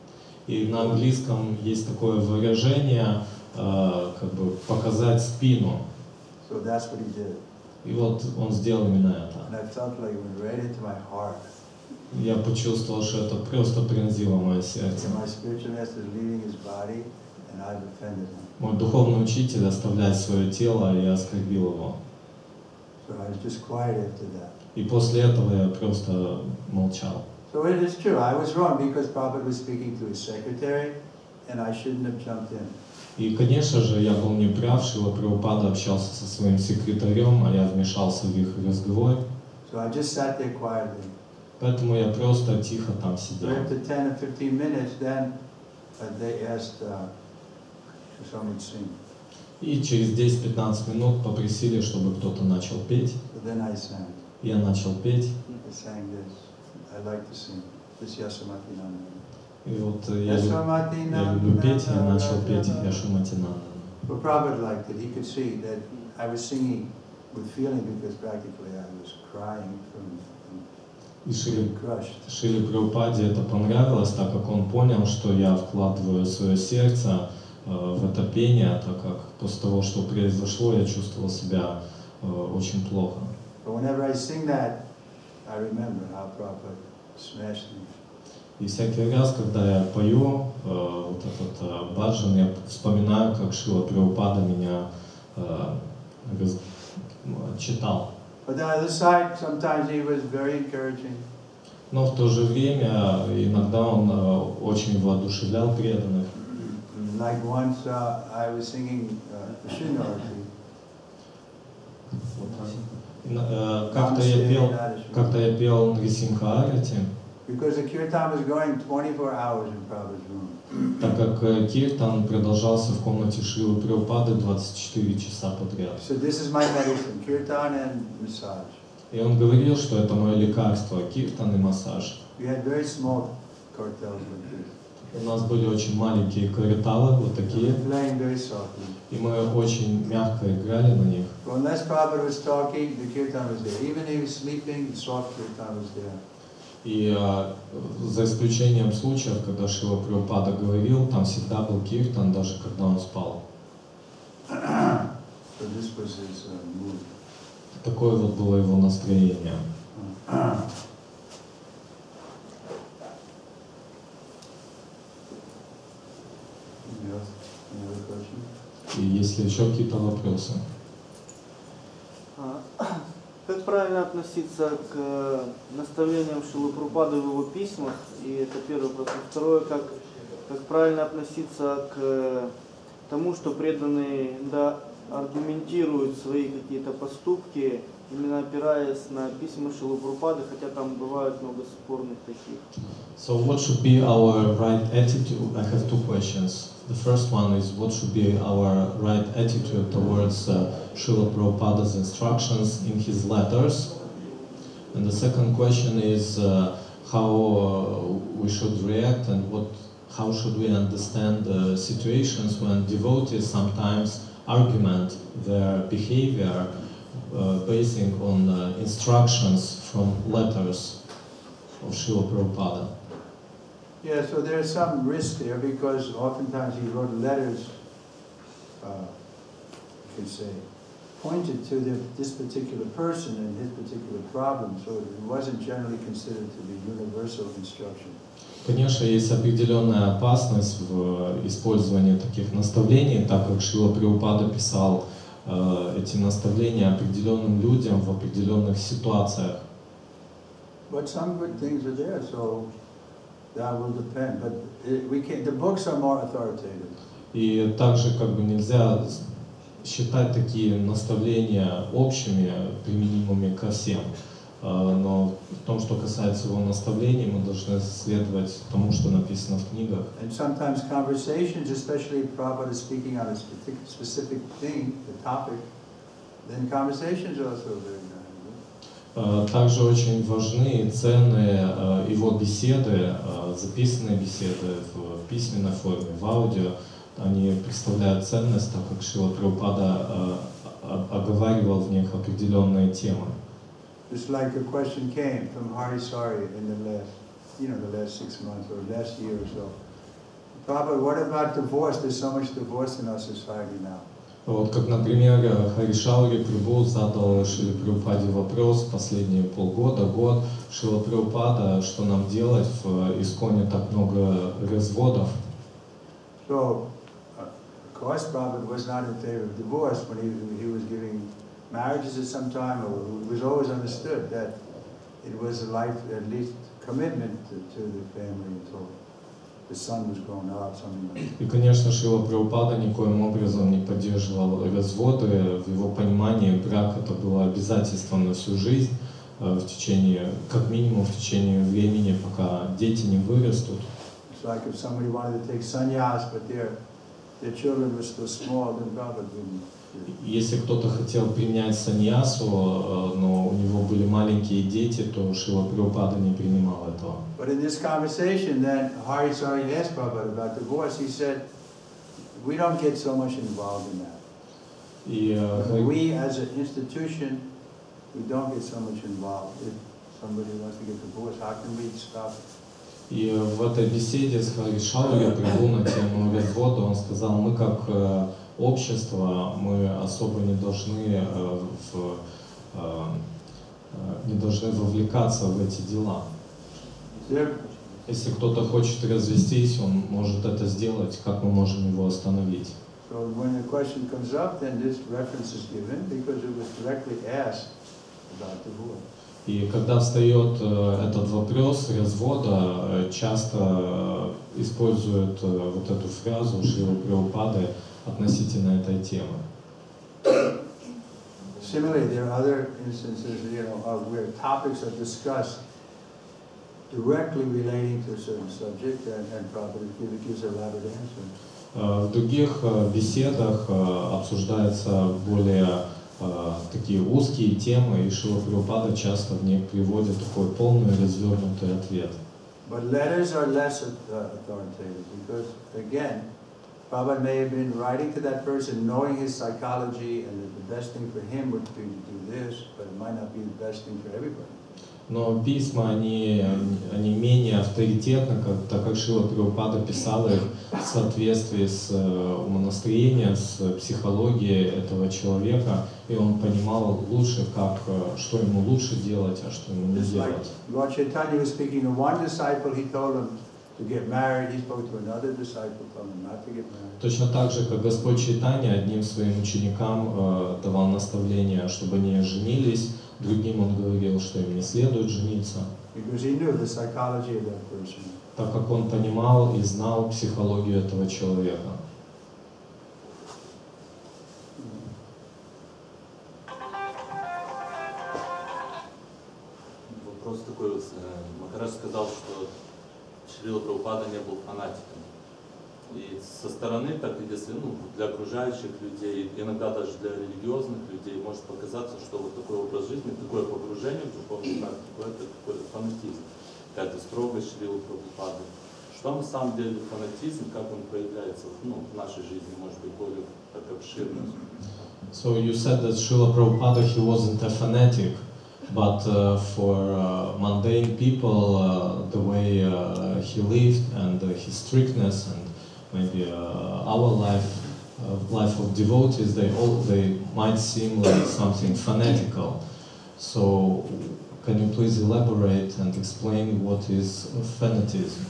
И на английском есть такое выражение, как бы показать спину. So that's what he did. И вот он сделал именно это. And I felt like it went right into my heart. Я почувствовал, что это просто пронзило мое сердце. My spiritual master is leaving his body, and I've offended him. Мой духовный учитель оставляет свое тело, и я оскорбил его. So I was just quiet after that. И после этого я просто молчал. So it is true, I was wrong because Prabhupada was speaking to his secretary, and I shouldn't have jumped in. И, конечно же, я был неправ, Шрила Прабхупада общался со своим секретарем, а я вмешался в их разговор. So I just sat there quietly. Поэтому я просто тихо там So сидел. after 10 or 15 minutes, then they asked for someone to sing. И через 10-15 минут попросили, чтобы кто-то начал петь. So then I sang. Я начал петь. I sang this. I like to sing. This Yasomati Nanda. И вот я Yasomati люблю петь, я начал петь Nanda. Яшоматинанда. But Prabhupada liked it. He could see that I was singing with feeling because practically I was crying from И Шриле being crushed. Прабхупаде это понравилось, так как он понял, что я вкладываю свое сердце в это пение, так как после того, что произошло, я чувствовал себя очень плохо. But whenever I sing that, I remember how Prabhupada smashed me. И всякий раз, когда я пою вот этот баджан, я вспоминаю, как Шрила Прабхупада меня читал. But on the other side, sometimes he was very encouraging. Но в то же время иногда он очень воодушевлял преданных. Like once I was singing Srinarati. Как-то я пел Нрисимха Арати, Because the kirtan was going 24 hours in Prabhupada's room. так как киртан продолжался в комнате Шрилы Прабхупады 24 часа подряд. So this is my medicine, kirtan and massage. И он говорил, что это мое лекарство, киртан и массаж. We had very small cartels like this. У нас были очень маленькие кариталы, вот такие, Playing very softly. и мы очень мягко играли на них. So unless Prabhupada was talking, the kirtan was there. Even if he was sleeping, the soft kirtan was there. И за исключением случаев, когда Шрила Прабхупада говорил, там всегда был киртан, даже когда он спал. So this was his mood. Такое вот было его настроение. Any other question? И есть ли еще какие-то вопросы? Как правильно относиться к наставлениям Шрилы Прабхупады в его письмах? И это первый вопрос. И второе, как правильно относиться к тому, что преданные аргументируют свои какие-то поступки, именно опираясь на письма Шрилы Прабхупады, хотя там бывают много спорных таких. So what should be our right attitude? I have two questions. The first one is what should be our right attitude towards Srila Prabhupada's instructions in his letters? And the second question is how we should react and how should we understand situations when devotees sometimes argument their behavior basing on instructions from letters of Srila Prabhupada. Yeah, so there's some risk there because oftentimes he wrote letters, you could say, pointed to this particular person and his particular problem, so it wasn't generally considered to be universal instruction. Конечно, есть определенная опасность в использовании таких наставлений, так как Шрила Прабхупада писал эти наставления определенным людям в определенных ситуациях. But some good things are there, so that will depend. But the books are more authoritative. И также как бы нельзя считать такие наставления общими, применимыми ко всем. Но в том, что касается его наставлений, мы должны следовать тому, что написано в книгах. And sometimes conversations, especially if Prabhupada is speaking on a specific thing, the topic, then conversations are also very valuable. Также очень важны и ценны его беседы, записанные беседы в письменной форме, в аудио. Они представляют ценность, так как Шрила Прабхупада оговаривал в них определенные темы. Just like a question came from Hari Sari in the last 6 months or last year or so. Prabhupada, what about divorce? There's so much divorce in our society now. Вот как, например, Харишаури Прабху задал Шриле Прабхупаде вопрос последние полгода, год. Шрила Прабхупада, что нам делать, в Исконе так много разводов. So, of course, Prabhupada was not in favor of divorce when he was giving marriages at some time. It was always understood that it was a life, at least, commitment to the family until the son was grown up, something like that. И, конечно, Шрила Прабхупада никоим образом не поддерживал разводы. В его понимании брак это было обязательством на всю жизнь, в течение, как минимум, в течение времени, пока дети не вырастут. It's like if somebody wanted to take sannyas, but their children were still small, then Prabhupada wouldn't. Если кто-то хотел принять саньясу, но у него были маленькие дети, то Шрила Прабхупада не принимал этого. But in this conversation, then Hari Sari asked Prabhupada about divorce. He said, "We don't get so much involved in that. И, We, as an institution, we don't get so much involved. If somebody wants to get divorced, how can we stop it?" и в этой беседе с Харишаури Прабху на тему развода он сказал, мы как общество, мы особо не должны вовлекаться в эти дела. Если кто-то хочет развестись, он может это сделать, как мы можем его остановить? So when the question comes up, then this reference is given because it was directly asked about divorce. И когда встает этот вопрос развода, часто используют вот эту фразу Шрилы Прабхупады относительно этой темы. Similarly, there are other instances, where topics are discussed directly relating to a certain subject, and Prabhupada gives an elaborate answer. В других беседах обсуждаются более такие узкие темы, и Шрила Прабхупада часто в них приводит такой полный развернутый ответ. But letters are less authoritative because, again, Prabhupada may have been writing to that person knowing his psychology and that the best thing for him would be to do this, but it might not be the best thing for everybody. Но письма, они менее авторитетны, так как Шрила Прабхупада писал их в соответствии с умонастроением, с психологией этого человека, и он понимал лучше, что ему лучше делать, а что ему не делать. Lord Chaitanya was speaking to one disciple, he told him to get married. He spoke to another disciple, told him not to get married. Точно так же, как Господь Чайтанья одним своим ученикам давал наставление, чтобы они женились, другим он говорил, что им не следует жениться, так как он понимал и знал психологию этого человека. Вопрос такой, Махарадж сказал, что Шрила Прабхупада не был фанатиком. И со стороны, так и если, для окружающих людей, иногда даже для религиозных людей, может показаться, что вот такой образ жизни, такое погружение в духовную практику, это какой-то фанатизм, какая-то строгость Шрилы Прабхупады. Что на самом деле фанатизм, как он проявляется в нашей жизни, может быть, более так обширно? So you said that Srila Prabhupada, he wasn't a fanatic, but for mundane people, the way he lived and his strictness and maybe our life life of devotees, they might seem like something fanatical. So, can you please elaborate and explain what is fanaticism?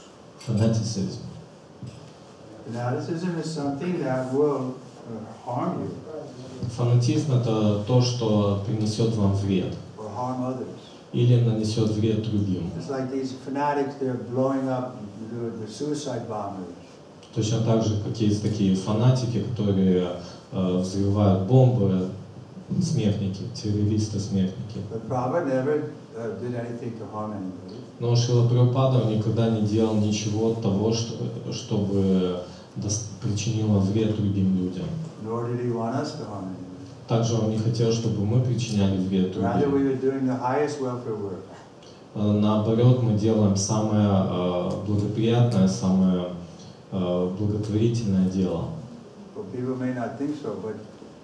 Fanaticism is something that will harm you Фанатизм — это то, что принесет вам вред or harm others. или нанесет вред другим. It's like these fanatics, they're blowing up the suicide bombers. Точно так же, как есть такие фанатики, которые взрывают бомбы, смертники, террористы-смертники. But Prabhupada never did anything to harm anybody. Но Шрила Прабхупада никогда не делал ничего того, чтобы причинило вред другим людям. Nor did he want us to harm anybody. Также он не хотел, чтобы мы причиняли вред Rather, we другим. were doing the highest welfare work. Наоборот, мы делаем самое благоприятное, самое благотворительное дело. Well, people may not think so, but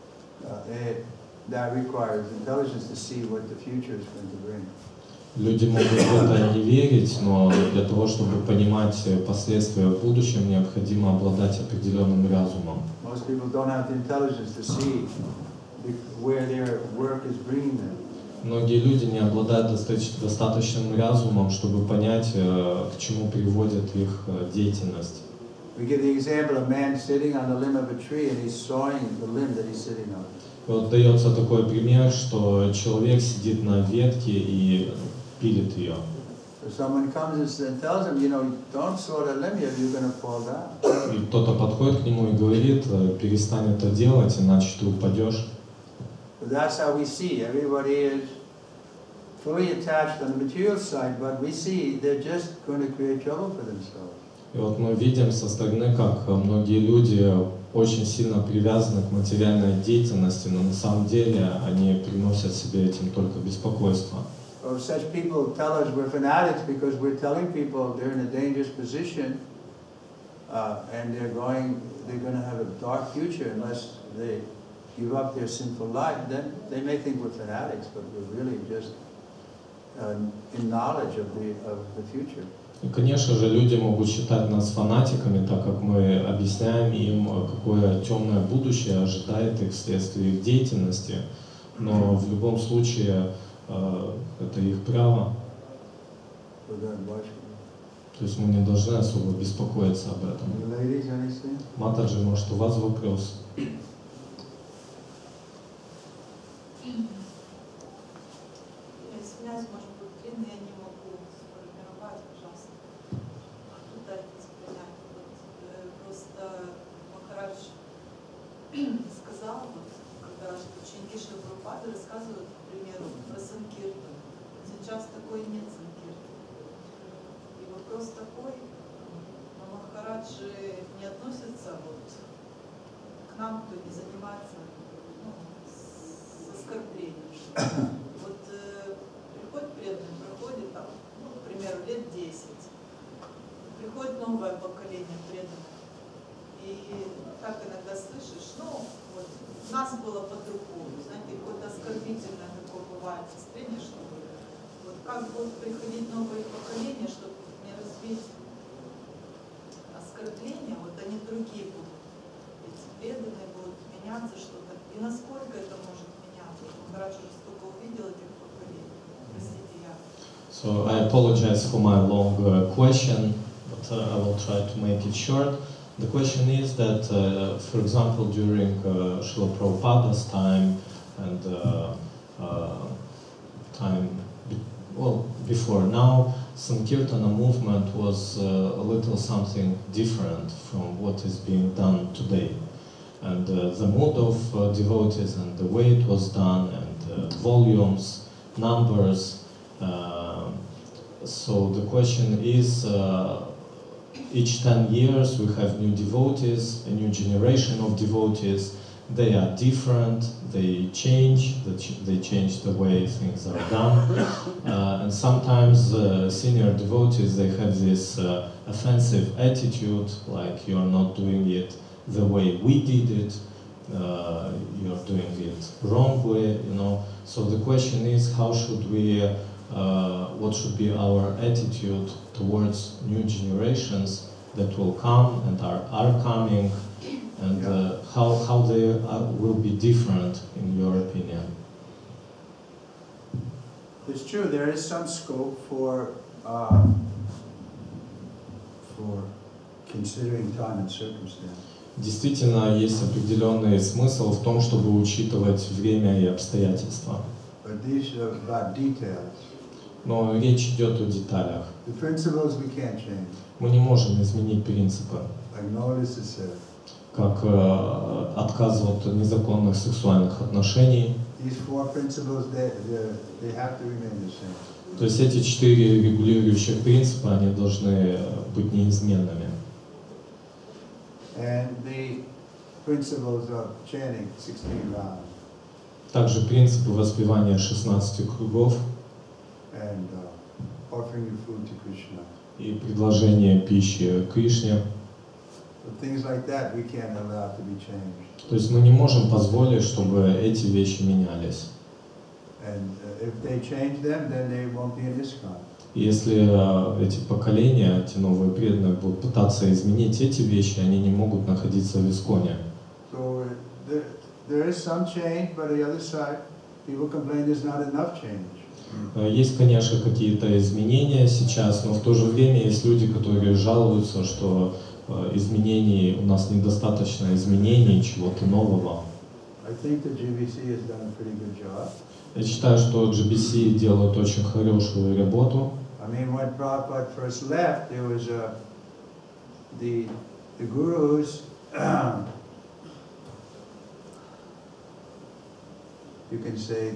that requires intelligence to see what the future is going to bring. Люди могут в это не верить, но для того, чтобы понимать последствия в будущем, необходимо обладать определенным разумом. Most people don't have the intelligence to see where their work is bringing them. Многие люди не обладают достаточным разумом, чтобы понять, к чему приводит их деятельность. We give the example of a man sitting on the limb of a tree and he's sawing the limb that he's sitting on. Вот дается такой пример, что человек сидит на ветке и пилит ее. So someone comes and tells him, don't saw that limb yet, you're going to fall down. И кто-то подходит к нему и говорит: перестань это делать, иначе ты упадешь. But that's how we see. Everybody is fully attached on the material side, but we see they're just going to create trouble for themselves. И вот мы видим со стороны, как многие люди очень сильно привязаны к материальной деятельности, но на самом деле они приносят себе этим только беспокойство. Or such people tell us we're fanatics because we're telling people they're in a dangerous position and they're going to have a dark future unless they give up their sinful life. Then they may think we're fanatics, but we're really just in knowledge of the future. И, конечно же, люди могут считать нас фанатиками, так как мы объясняем им, какое темное будущее ожидает их вследствие их деятельности. Но в любом случае это их право. То есть мы не должны особо беспокоиться об этом. Матаджи, может, у вас вопрос? Извиняюсь, может быть, длинный, я не могу сформировать, пожалуйста. Пытайтесь понять. Просто Махарадж сказал, когда ученики Шрилы Прабхупады рассказывают, к примеру, про Санкиртан. Сейчас такой нет Санкиртан. И вопрос такой, но Махарадж не относится к нам, кто не занимается с оскорблением. Приходит преданный, проходит там, к примеру, лет 10. Приходит новое поколение преданных. И так иногда слышишь, у нас было по-другому, знаете, какое-то оскорбительное такое бывает состояние, что как будет приходить новое поколение, чтобы не развить оскорбления, они другие будут. Эти преданные будут меняться что-то. И насколько это может меняться? Махарадж уже столько увидел этих поколений. Простите, я. So I apologize for my long question, but I will try to make it short. The question is that, for example, during Srila Prabhupada's time and before now, Sankirtana movement was a little something different from what is being done today. And the mood of devotees and the way it was done and volumes, numbers. So the question is, each 10 years we have new devotees, a new generation of devotees. They are different, they change the way things are done. And sometimes senior devotees, they have this offensive attitude, like you're not doing it the way we did it, you're doing it wrongly, So the question is, how should we, what should be our attitude towards new generations that will come and are coming, and how they will be different in your opinion? It's true, there is some scope for considering time and circumstance. Действительно, есть определенный смысл в том, чтобы учитывать время и обстоятельства. But these are about details. Но речь идет о деталях. The principles we can't change. Мы не можем изменить принципы, Like Moses said, как отказ от незаконных сексуальных отношений. these 4 principles, they have to remain the same. То есть эти 4 регулирующих принципа, они должны быть неизменными. And the principles of chanting 16 rounds Также принципы воспевания 16 кругов and offering your food to Krishna. и предложение пищи Кришне. But things like that we can't allow to be changed. То есть мы не можем позволить, чтобы эти вещи менялись. And if they change them, then they won't be in ISKCON. И если эти поколения, эти новые преданные будут пытаться изменить эти вещи, они не могут находиться в Исконе. So there is some change, but on the other side, people complain there's not enough change. Есть, конечно, какие-то изменения сейчас, но в то же время есть люди, которые жалуются, что изменений, у нас недостаточно изменений, чего-то нового. I think the GBC has done a pretty good job. Я считаю, что GBC делают очень хорошую работу. I mean, when Prabhupada first left, there was the gurus, you can say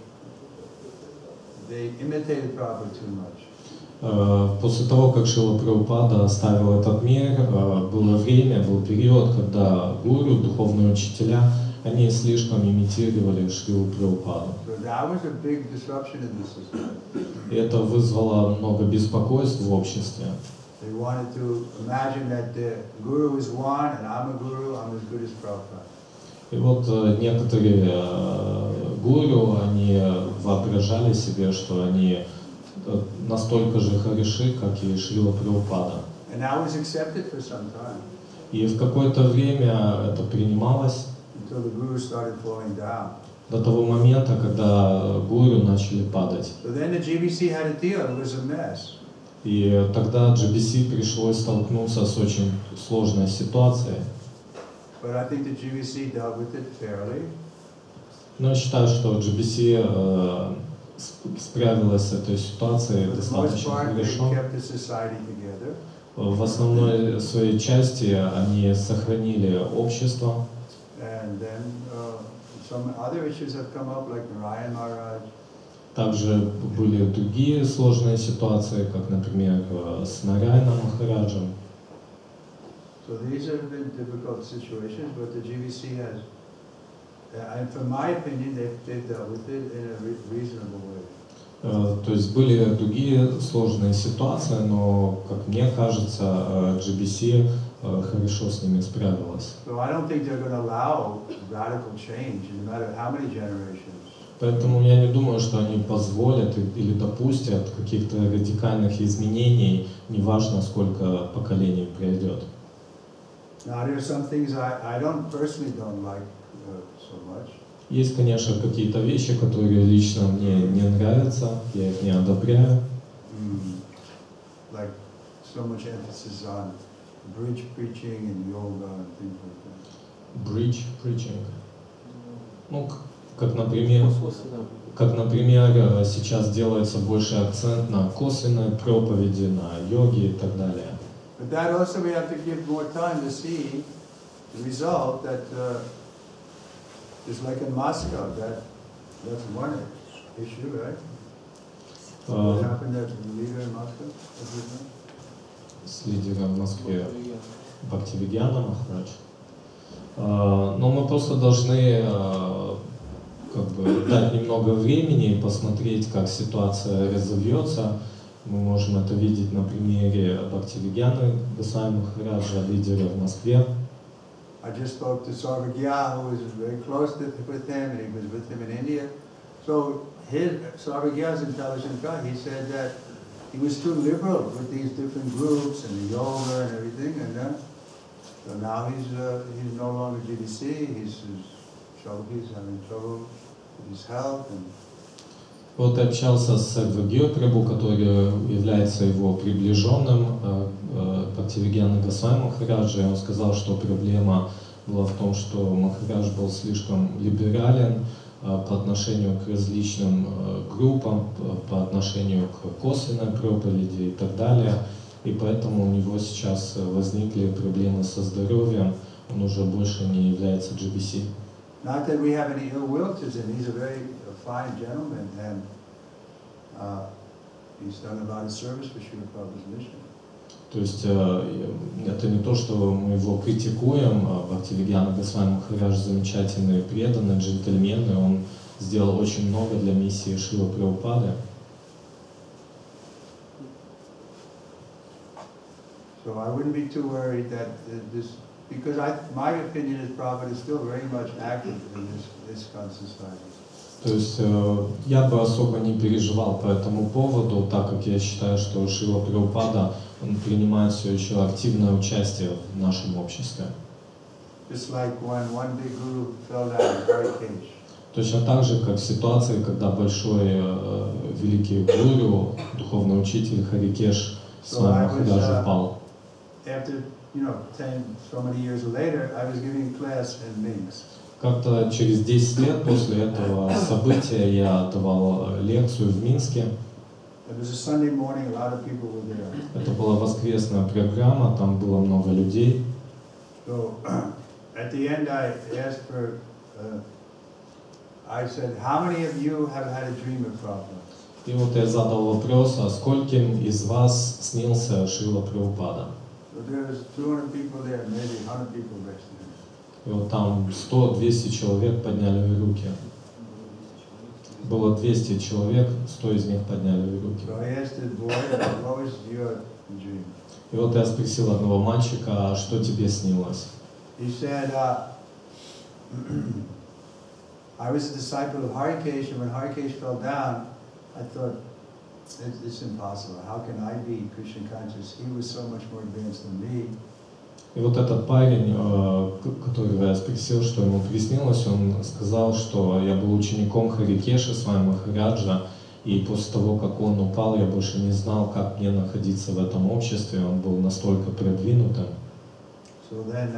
they imitated Prabhupada too much. После того, как Шрила Прабхупада оставил этот мир, было время, был период, когда гуру, духовные учителя, они слишком имитировали Шрилу Прабхупаду. So that was a big disruption in the society. И это вызвало много беспокойств в обществе. They wanted to imagine that the guru is one, and I'm a guru, I'm as good as Prabhupada. И вот некоторые гуру, они воображали себе, что они настолько же хороши, как и Шрила Прабхупада. And that was accepted for some time, И в какое-то время это принималось until the guru started falling down. до того момента, когда гуру начали падать. So then the GBC had a deal, it was a mess. И тогда GBC пришлось столкнуться с очень сложной ситуацией. But I think the GBC dealt with it fairly. Но я считаю, что GBC справилась с этой ситуацией For the most достаточно part, they хорошо. kept the society together. В основной своей части они сохранили общество. And then some other issues have come up, like Narayan Maharaj. Также были другие сложные ситуации, как, например, с Нараяном Махараджем. So these have been difficult situations, but the GBC has, and from my opinion, they've dealt with it in a reasonable way. То есть были другие сложные ситуации, но, как мне кажется, GBC хорошо с ними справилась. So I don't think they're going to allow radical change, no matter how many generations. Поэтому я не думаю, что они позволят или допустят каких-то радикальных изменений, неважно, сколько поколений пройдет. Now there are some things I personally don't like so much. Есть, конечно, какие-то вещи, которые лично мне не нравятся, я их не одобряю. Like so much emphasis on bridge preaching and yoga and things like that. Bridge preaching. Ну, как, например, сейчас делается больше акцент на косвенной проповеди, на йоге и так далее. But that also we have to give more time to see the result that just like in Moscow, that's one issue, right? What happened at the leader in Moscow? С лидером в Москве Бхактивидьяна Махарадж. Но мы просто должны как бы дать немного времени и посмотреть, как ситуация разовьется. Мы можем это видеть на примере Бхактивидьяны Госвами Махараджа, лидера в Москве. I just spoke to Sarvagya, who was very close with him, and he was with him in India. So Sarvagya's intelligent guy, he said that he was too liberal with these different groups and the yoga and everything, and So now he's no longer GBC, he's having trouble with his health. And Вот я общался с Сарвагья Прабhu, который является его приближенным, Бхактивигьяна Госвами Махараджа, и он сказал, что проблема была в том, что Махарадж был слишком либерален по отношению к различным группам, по отношению к косвенной проповеди и так далее, и поэтому у него сейчас возникли проблемы со здоровьем, он уже больше не является GBC. Not that we have any ill will to him, he's a very fine gentleman, and he's done a lot of service for Srila Prabhupada's mission. То есть это не то, что мы его критикуем, Бхактивигьяна Госвами Махарадж замечательный, преданный, джентльмен, он сделал очень много для миссии Шрилы Прабхупады. So I wouldn't be too worried that this, because my opinion is Prabhupada is still very much active in this society. То есть я бы особо не переживал по этому поводу, так как я считаю, что Шрила Прабхупада он принимает все еще активное участие в нашем обществе. Just like when one big guru fell down, Harikesh. Точно так же, как в ситуации, когда большой великий гуру, духовный учитель Харикеш с вами Махараджа упал. After, 10, so many years later, I was giving class in Minsk. Как-то через 10 лет после этого события я давал лекцию в Минске. It was a Sunday morning, a lot of people were there. Это была воскресная программа, там было много людей. So at the end, I asked for, I said, how many of you have had a dream of Prabhupada? И вот я задал вопрос, а скольким из вас снился Шрила Прабхупада? So there was 200 people there, maybe 100 people next to him. И вот там 100-200 человек подняли руки. Было 200 человек, 100 из них подняли руки. So I asked the boy, what was your dream? И вот я спросил одного мальчика, а что тебе снилось? He said, I was a disciple of Harikesh, and when Harikesh fell down, I thought, it's impossible. How can I be Krishna conscious? He was so much more advanced than me. И вот этот парень, которого я спросил, что ему приснилось, он сказал, что я был учеником Харикеша с вами Махараджа, и после того, как он упал, я больше не знал, как мне находиться в этом обществе, он был настолько продвинутым. So then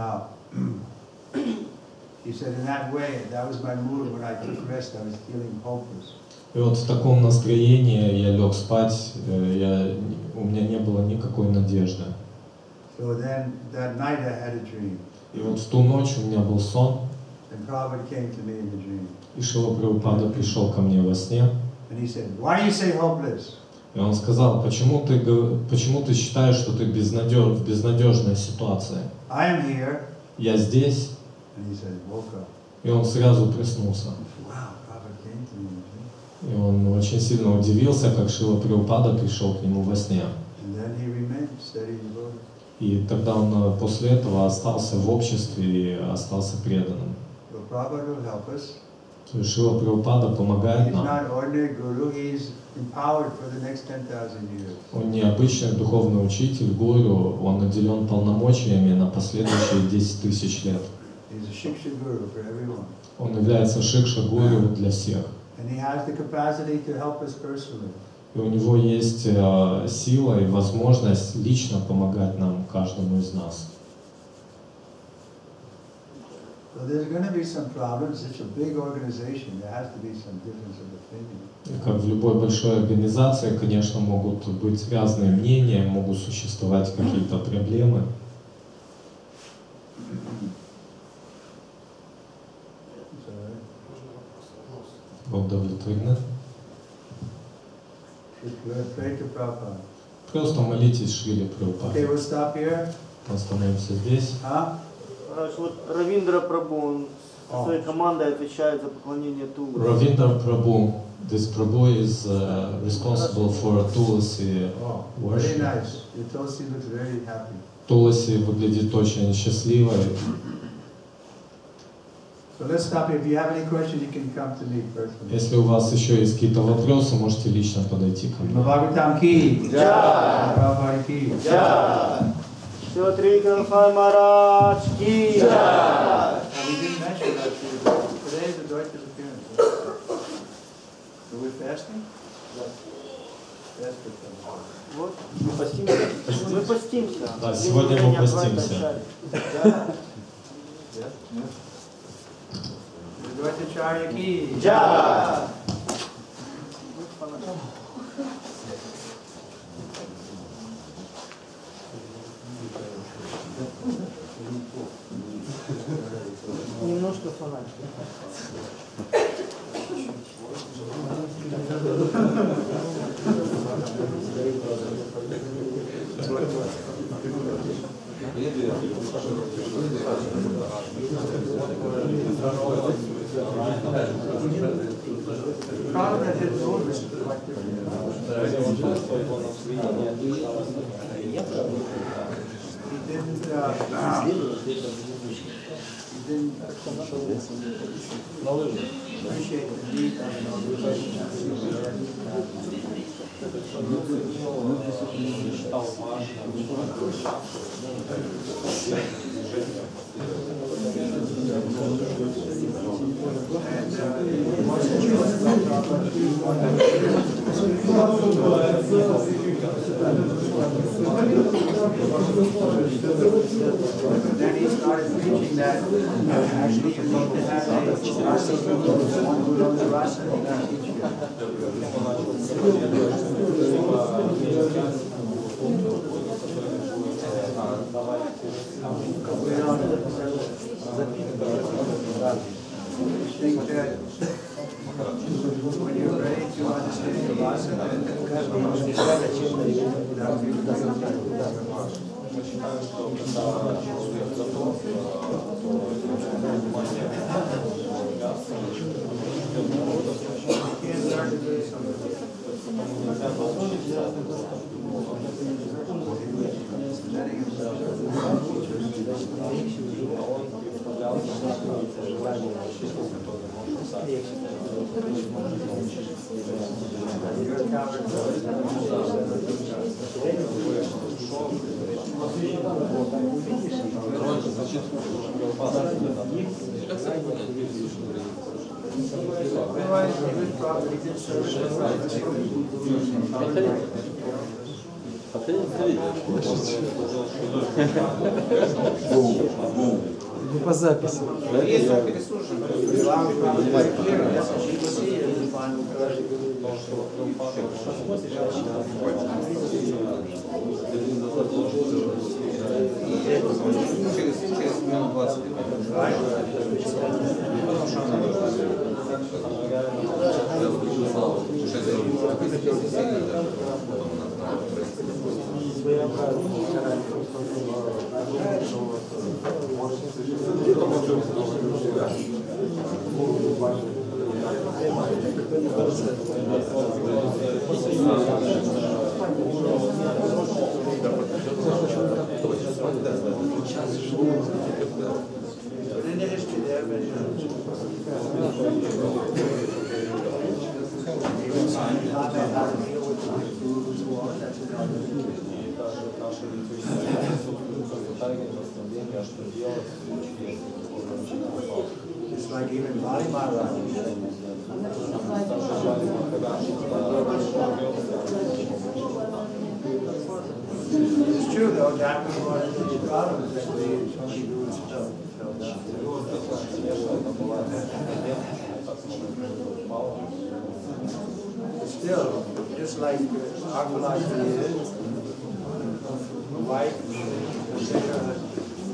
he said, in that way, that was my mood when I took rest, I was feeling hopeless. И вот в таком настроении я лег спать, у меня не было никакой надежды. So then that night I had a dream. И вот в ту ночь у меня был сон, And Prabhupada came to me in the dream. и Шрила Прабхупада пришел ко мне во сне. And he said, why do you say hopeless? И он сказал, почему ты считаешь, что ты в безнадежной ситуации? I am here. Я здесь. And he said, woke up. И он сразу проснулся. Wow, Prabhupada came to me in the dream. И он очень сильно удивился, как Шрила Прабхупада пришел к нему во сне. And then he remained steady devoted. И тогда он после этого остался в обществе и остался преданным. So Prabhupada will help us. То есть Шрила Прабхупада помогает He's нам. not ordinary guru, he's empowered for the next 10,000 years. Он не обычный духовный учитель, гуру, он наделен полномочиями на последующие 10 тысяч лет. He's a shiksha guru for everyone. Он является шикша-гуру для всех. And he has the capacity to help us personally. И у него есть сила и возможность лично помогать нам, каждому из нас. So there's going to be some problems. It's a big organization. There has to be some difference of opinion. И как в любой большой организации, конечно, могут быть разные мнения, могут существовать какие-то проблемы. Вы удовлетворены? Pray to Prabhupada. Просто молитесь Шриле Прабхупаде. Okay, we'll stop here. Остановимся здесь. Huh? Вот Равиндра Прабху, он со своей командой отвечает за поклонение Туласи. Ravindra Prabhu, this Prabhu is responsible for Tulasi Oh, very worship. nice. Your Tulsi looks very happy. Туласи выглядит очень счастливой. So let's stop here. If you have any questions, you can come to me personally. Если у вас еще есть какие-то вопросы, можете лично подойти ко мне. Bhagavatam ki. Jai. Prabhupada ki. Jai. Шрила Трипурада Госвами Махарадж ки джай. Now, we didn't mention that today is the Dvaita's appearance. Are we fasting? Yes. Вот. Мы постимся. Да, сегодня мы постимся. Dvaitacharya ki Джай. Немножко фанатики. Appreciate the deep Then he started preaching that actually you need to have a rasa guru, one who knows rasa and can teach you. Think that when you're ready to understand the rasa, По записи. Через минут 20. It's like even Bali Maharaj. It's true though, that was one of the problems that the Swami Gurus felt out. But still, just like our philosophy is, the wife consider her husband.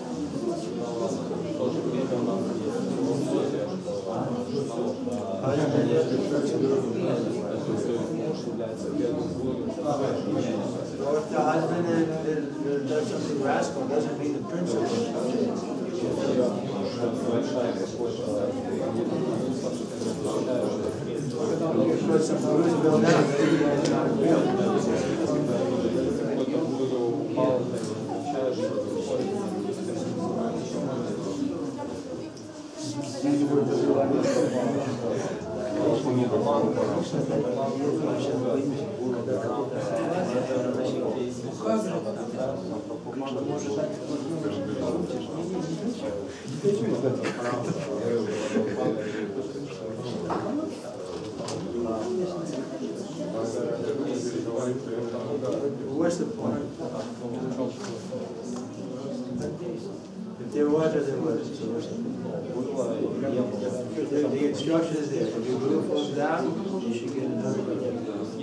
Or if the husband does something rascal, doesn't mean the principle is put some rules built out, it's not real. What's the point? If there was or there was. The instruction is there. If your glue falls down, you should get another glue.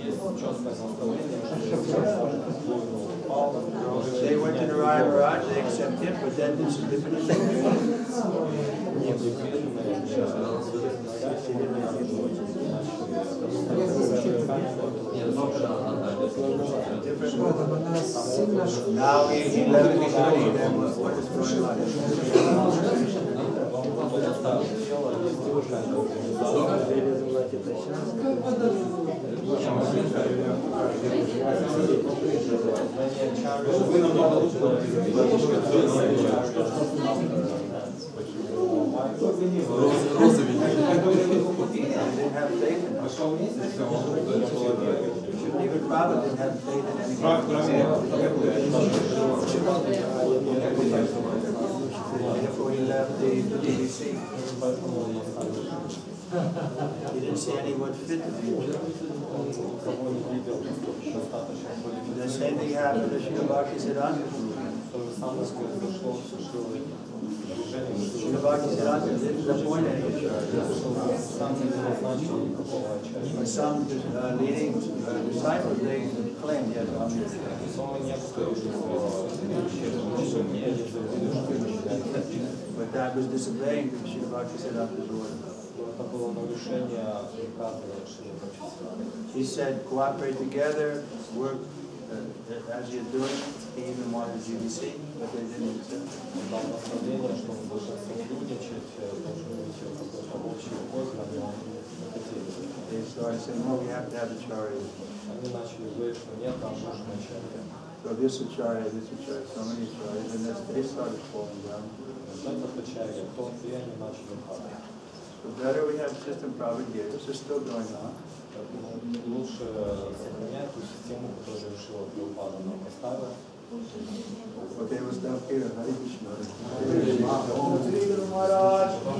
They went to the Raya Maharaj, they accept him, but then it's a different Now he left the body, then what is going on? Didn't have faith in us. Even Prabhupada didn't have faith in anything. Therefore he left the BBC. He didn't see anyone fit to be. The same thing happened to Srila Bhaktisiddhanta. Srila Bhaktisiddhanta didn't appoint any but some leading disciples, they claimed he had but that was disobeying Srila Bhaktisiddhanta's order. He said, cooperate together, work as you're doing. He even wanted GBC, but they didn't accept it. They started saying, no, we have to have a charya. So this acharya, so many acharyas, and they started falling down. So better we have system Prabhupada gave us, it's still going on. Лучше сохранять ту систему, которую Шрила Прабхупада нам поставила. Okay, we'll stop here. Hare Krishna.